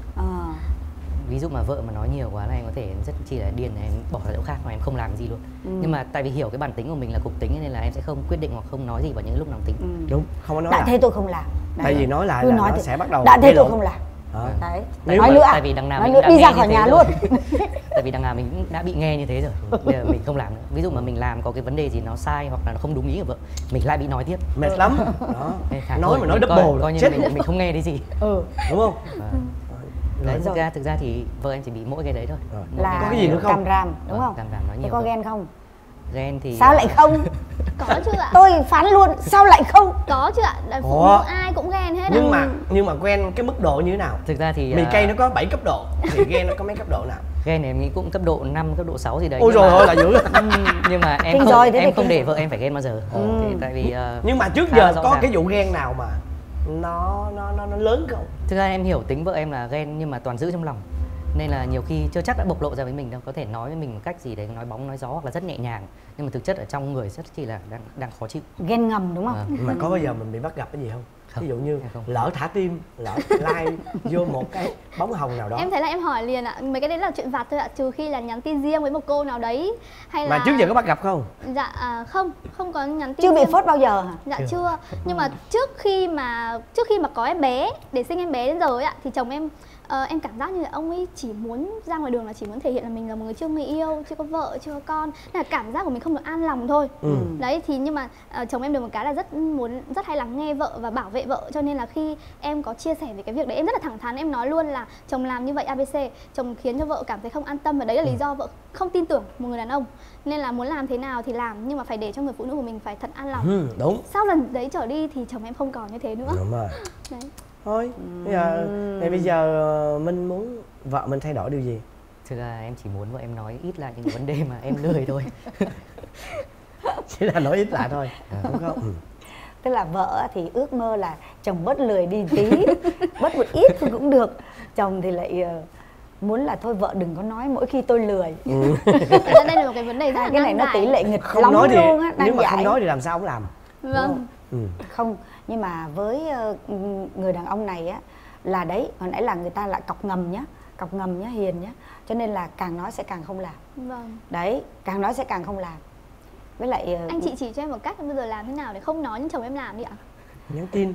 Ví dụ mà vợ mà nói nhiều quá là em có thể rất chỉ là điên này, em bỏ ra chỗ khác mà em không làm gì luôn. Nhưng mà tại vì hiểu cái bản tính của mình là cục tính nên là em sẽ không quyết định hoặc không nói gì vào những lúc nóng tính. Đúng, không có nói. Đã thế tôi không làm. Tại vì nói lại là nó sẽ bắt đầu. Đã thế tôi không làm. Đấy. Nói nữa. Tại vì đằng nào mình đã đi ra khỏi nhà luôn. Tại vì đằng nào mình cũng đã bị nghe như thế rồi. Bây giờ mình không làm nữa. Ví dụ mà mình làm có cái vấn đề gì nó sai hoặc là nó không đúng ý của vợ, mình lại bị nói tiếp. Mệt lắm. Đó. Nói mà nói double coi như mình không nghe thấy gì. Đúng không? Đấy, thực ra thì vợ em chỉ bị mỗi cái đấy thôi. Là có cái gì nữa không? Càm ràm đúng không? Càm ràm nói nhiều. Có ghen không? Ghen thì sao lại không? Có chứ ạ. Tôi phán luôn, sao lại không? Có chứ ạ. Phụ nữ ai cũng ghen hết. Nhưng mà ghen cái mức độ như thế nào? Thực ra thì mì cây nó có 7 cấp độ thì ghen nó có mấy cấp độ nào? Ghen này em nghĩ cũng cấp độ 5, cấp độ 6 gì đấy. Ôi rồi ơi là dữ. Nhưng mà em không để vợ em phải ghen bao giờ. Thì tại vì nhưng mà trước giờ có cái vụ ghen nào mà nó lớn không? Thực ra em hiểu tính vợ em là ghen nhưng mà toàn giữ trong lòng. Nên là nhiều khi chưa chắc đã bộc lộ ra với mình đâu, có thể nói với mình một cách gì đấy, nói bóng nói gió hoặc là rất nhẹ nhàng, nhưng mà thực chất ở trong người rất chỉ là đang khó chịu. Ghen ngầm đúng không? Mà có bao giờ mình bị bắt gặp cái gì không? Ví dụ như lỡ thả tim, lỡ like vô một cái bóng hồng nào đó. Em thấy là em hỏi liền ạ, mấy cái đấy là chuyện vặt thôi ạ, trừ khi là nhắn tin riêng với một cô nào đấy hay là. Mà trước giờ có bắt gặp không? Dạ không có nhắn tin. Chưa riêng. bị phốt bao giờ hả? Dạ chưa. Nhưng mà trước khi mà có em bé, để sinh em bé đến giờ ấy ạ, thì chồng em cảm giác như là ông ấy chỉ muốn ra ngoài đường là chỉ muốn thể hiện là mình là một người chưa người yêu, chưa có vợ, chưa có con, nên là cảm giác của mình không được an lòng thôi. Đấy thì nhưng mà chồng em được một cái là rất hay lắng nghe vợ và bảo vệ vợ, cho nên là khi em có chia sẻ về cái việc đấy em rất là thẳng thắn, em nói luôn là chồng làm như vậy ABC, chồng khiến cho vợ cảm thấy không an tâm và đấy là lý do vợ không tin tưởng một người đàn ông, nên là muốn làm thế nào thì làm nhưng mà phải để cho người phụ nữ của mình phải thật an lòng. Đúng. Sau lần đấy trở đi thì chồng em không còn như thế nữa. Đúng rồi. Đấy. Thôi bây giờ mình muốn vợ mình thay đổi điều gì? Thực ra em chỉ muốn vợ em nói ít lại những vấn đề mà em lười thôi. Chỉ là nói ít lại thôi, đúng không? Tức là vợ thì ước mơ là chồng bớt lười đi tí, bớt một ít thôi cũng được. Chồng thì lại muốn là thôi vợ đừng có nói mỗi khi tôi lười. Đây là một cái vấn đề cái này nó tỷ lệ nghịch không lắm nói thì, luôn á. nếu mà không nói thì làm sao ông làm? Vâng. Không, nhưng mà với người đàn ông này á là đấy, hồi nãy là người ta lại cọc ngầm nhá, hiền nhá, cho nên là càng nói sẽ càng không làm. Vâng. Đấy, càng nói sẽ càng không làm. Với lại anh chị chỉ cho em một cách bây giờ làm thế nào để không nói nhưng chồng em làm đi ạ? Nhắn tin.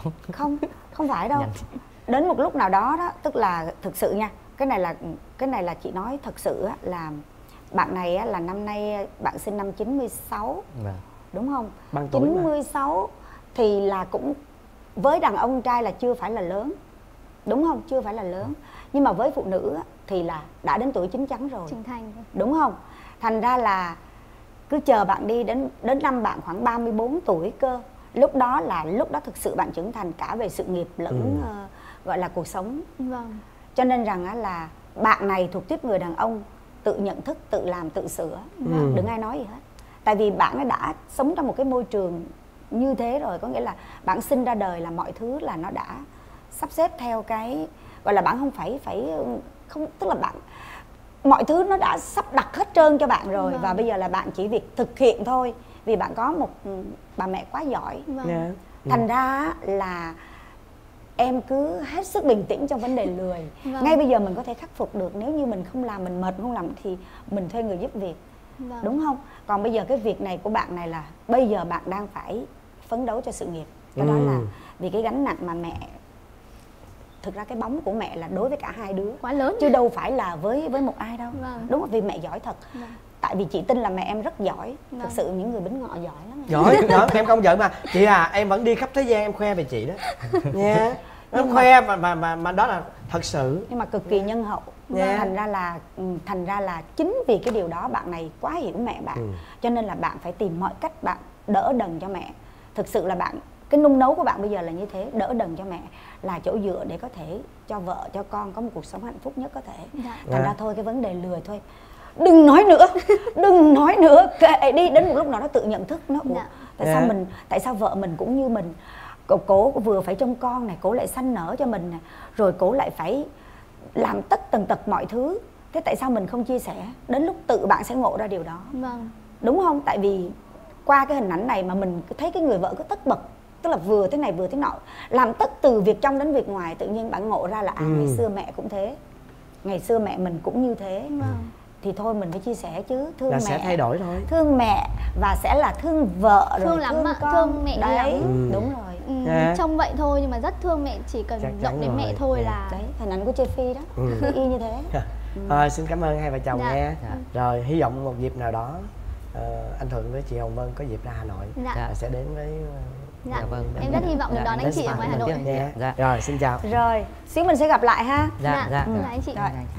Không phải đâu. Đến một lúc nào đó đó, tức là thực sự nha, cái này là chị nói thật sự á, là bạn này á, là năm nay bạn sinh năm 96. Đúng không? Bằng tuổi 96 mà. Thì là cũng với đàn ông trai là chưa phải là lớn. Đúng không? Chưa phải là lớn. Nhưng mà với phụ nữ á, thì là đã đến tuổi chín chắn rồi. Trưởng thành. Đúng không? Thành ra là cứ chờ bạn đi đến năm bạn khoảng 34 tuổi cơ. Lúc đó thực sự bạn trưởng thành cả về sự nghiệp lẫn gọi là cuộc sống. Vâng. Cho nên rằng á, là bạn này thuộc tiếp người đàn ông tự nhận thức, tự làm, tự sửa. Đừng ai nói gì hết. Tại vì bạn ấy đã sống trong một cái môi trường như thế rồi, có nghĩa là bạn sinh ra đời là mọi thứ là nó đã sắp xếp theo cái gọi là bạn không phải không, tức là bạn mọi thứ nó đã sắp đặt hết trơn cho bạn rồi. Và bây giờ là bạn chỉ việc thực hiện thôi, vì bạn có một bà mẹ quá giỏi. Thành ra là em cứ hết sức bình tĩnh trong vấn đề lười. Ngay bây giờ mình có thể khắc phục được, nếu như mình không làm, mình mệt không làm thì mình thuê người giúp việc. Đúng không? Còn bây giờ cái việc này của bạn này là bây giờ bạn đang phải phấn đấu cho sự nghiệp. Cái đó là vì cái gánh nặng mà mẹ, thực ra cái bóng của mẹ là đối với cả hai đứa quá lớn chứ đâu phải là với một ai đâu. Đúng không? Vì mẹ giỏi thật. Tại vì chị tin là mẹ em rất giỏi. Thực sự những người bính ngọ giỏi lắm. Giỏi, em không giỏi mà chị à, em vẫn đi khắp thế gian em khoe về chị đó nha. Em khoe mà đó là thật sự. Nhưng mà cực kỳ nhân hậu. Thành ra là chính vì cái điều đó bạn này quá hiểu mẹ bạn. Cho nên là bạn phải tìm mọi cách bạn đỡ đần cho mẹ. Thực sự là bạn cái nung nấu của bạn bây giờ là như thế, đỡ đần cho mẹ, là chỗ dựa để có thể cho vợ cho con có một cuộc sống hạnh phúc nhất có thể. Thành ra thôi cái vấn đề lười thôi, đừng nói nữa, đừng nói nữa, kệ đi, đến một lúc nào nó tự nhận thức nó tại sao vợ mình cũng như mình, cổ vừa phải trông con này, cổ lại sanh nở cho mình này, rồi cổ lại phải làm tất tần tật mọi thứ. Thế tại sao mình không chia sẻ? Đến lúc tự bạn sẽ ngộ ra điều đó. Vâng. Đúng không? Tại vì qua cái hình ảnh này mà mình thấy cái người vợ cứ tất bật, tức là vừa thế này vừa thế nọ, làm tất từ việc trong đến việc ngoài, tự nhiên bạn ngộ ra là ngày xưa mẹ cũng thế, ngày xưa mẹ mình cũng như thế. Thì thôi mình phải chia sẻ chứ, thương là mẹ sẽ thay đổi thôi, thương mẹ và sẽ là thương vợ rồi thương lắm thương ạ, con. thương mẹ đấy lắm. đúng rồi. Trông vậy thôi nhưng mà rất thương mẹ, chỉ cần động đến mẹ thôi là đấy, hình ảnh của Chê Phi đó y như thế. Xin cảm ơn hai vợ chồng nha. Rồi hy vọng một dịp nào đó anh Thuận với chị Hồng Vân có dịp ra Hà Nội sẽ đến với vâng. Em rất hy vọng được đón anh chị ở ngoài Hà Nội. Rồi xin chào. Rồi xíu mình sẽ gặp lại ha. Dạ. Anh chị. Rồi.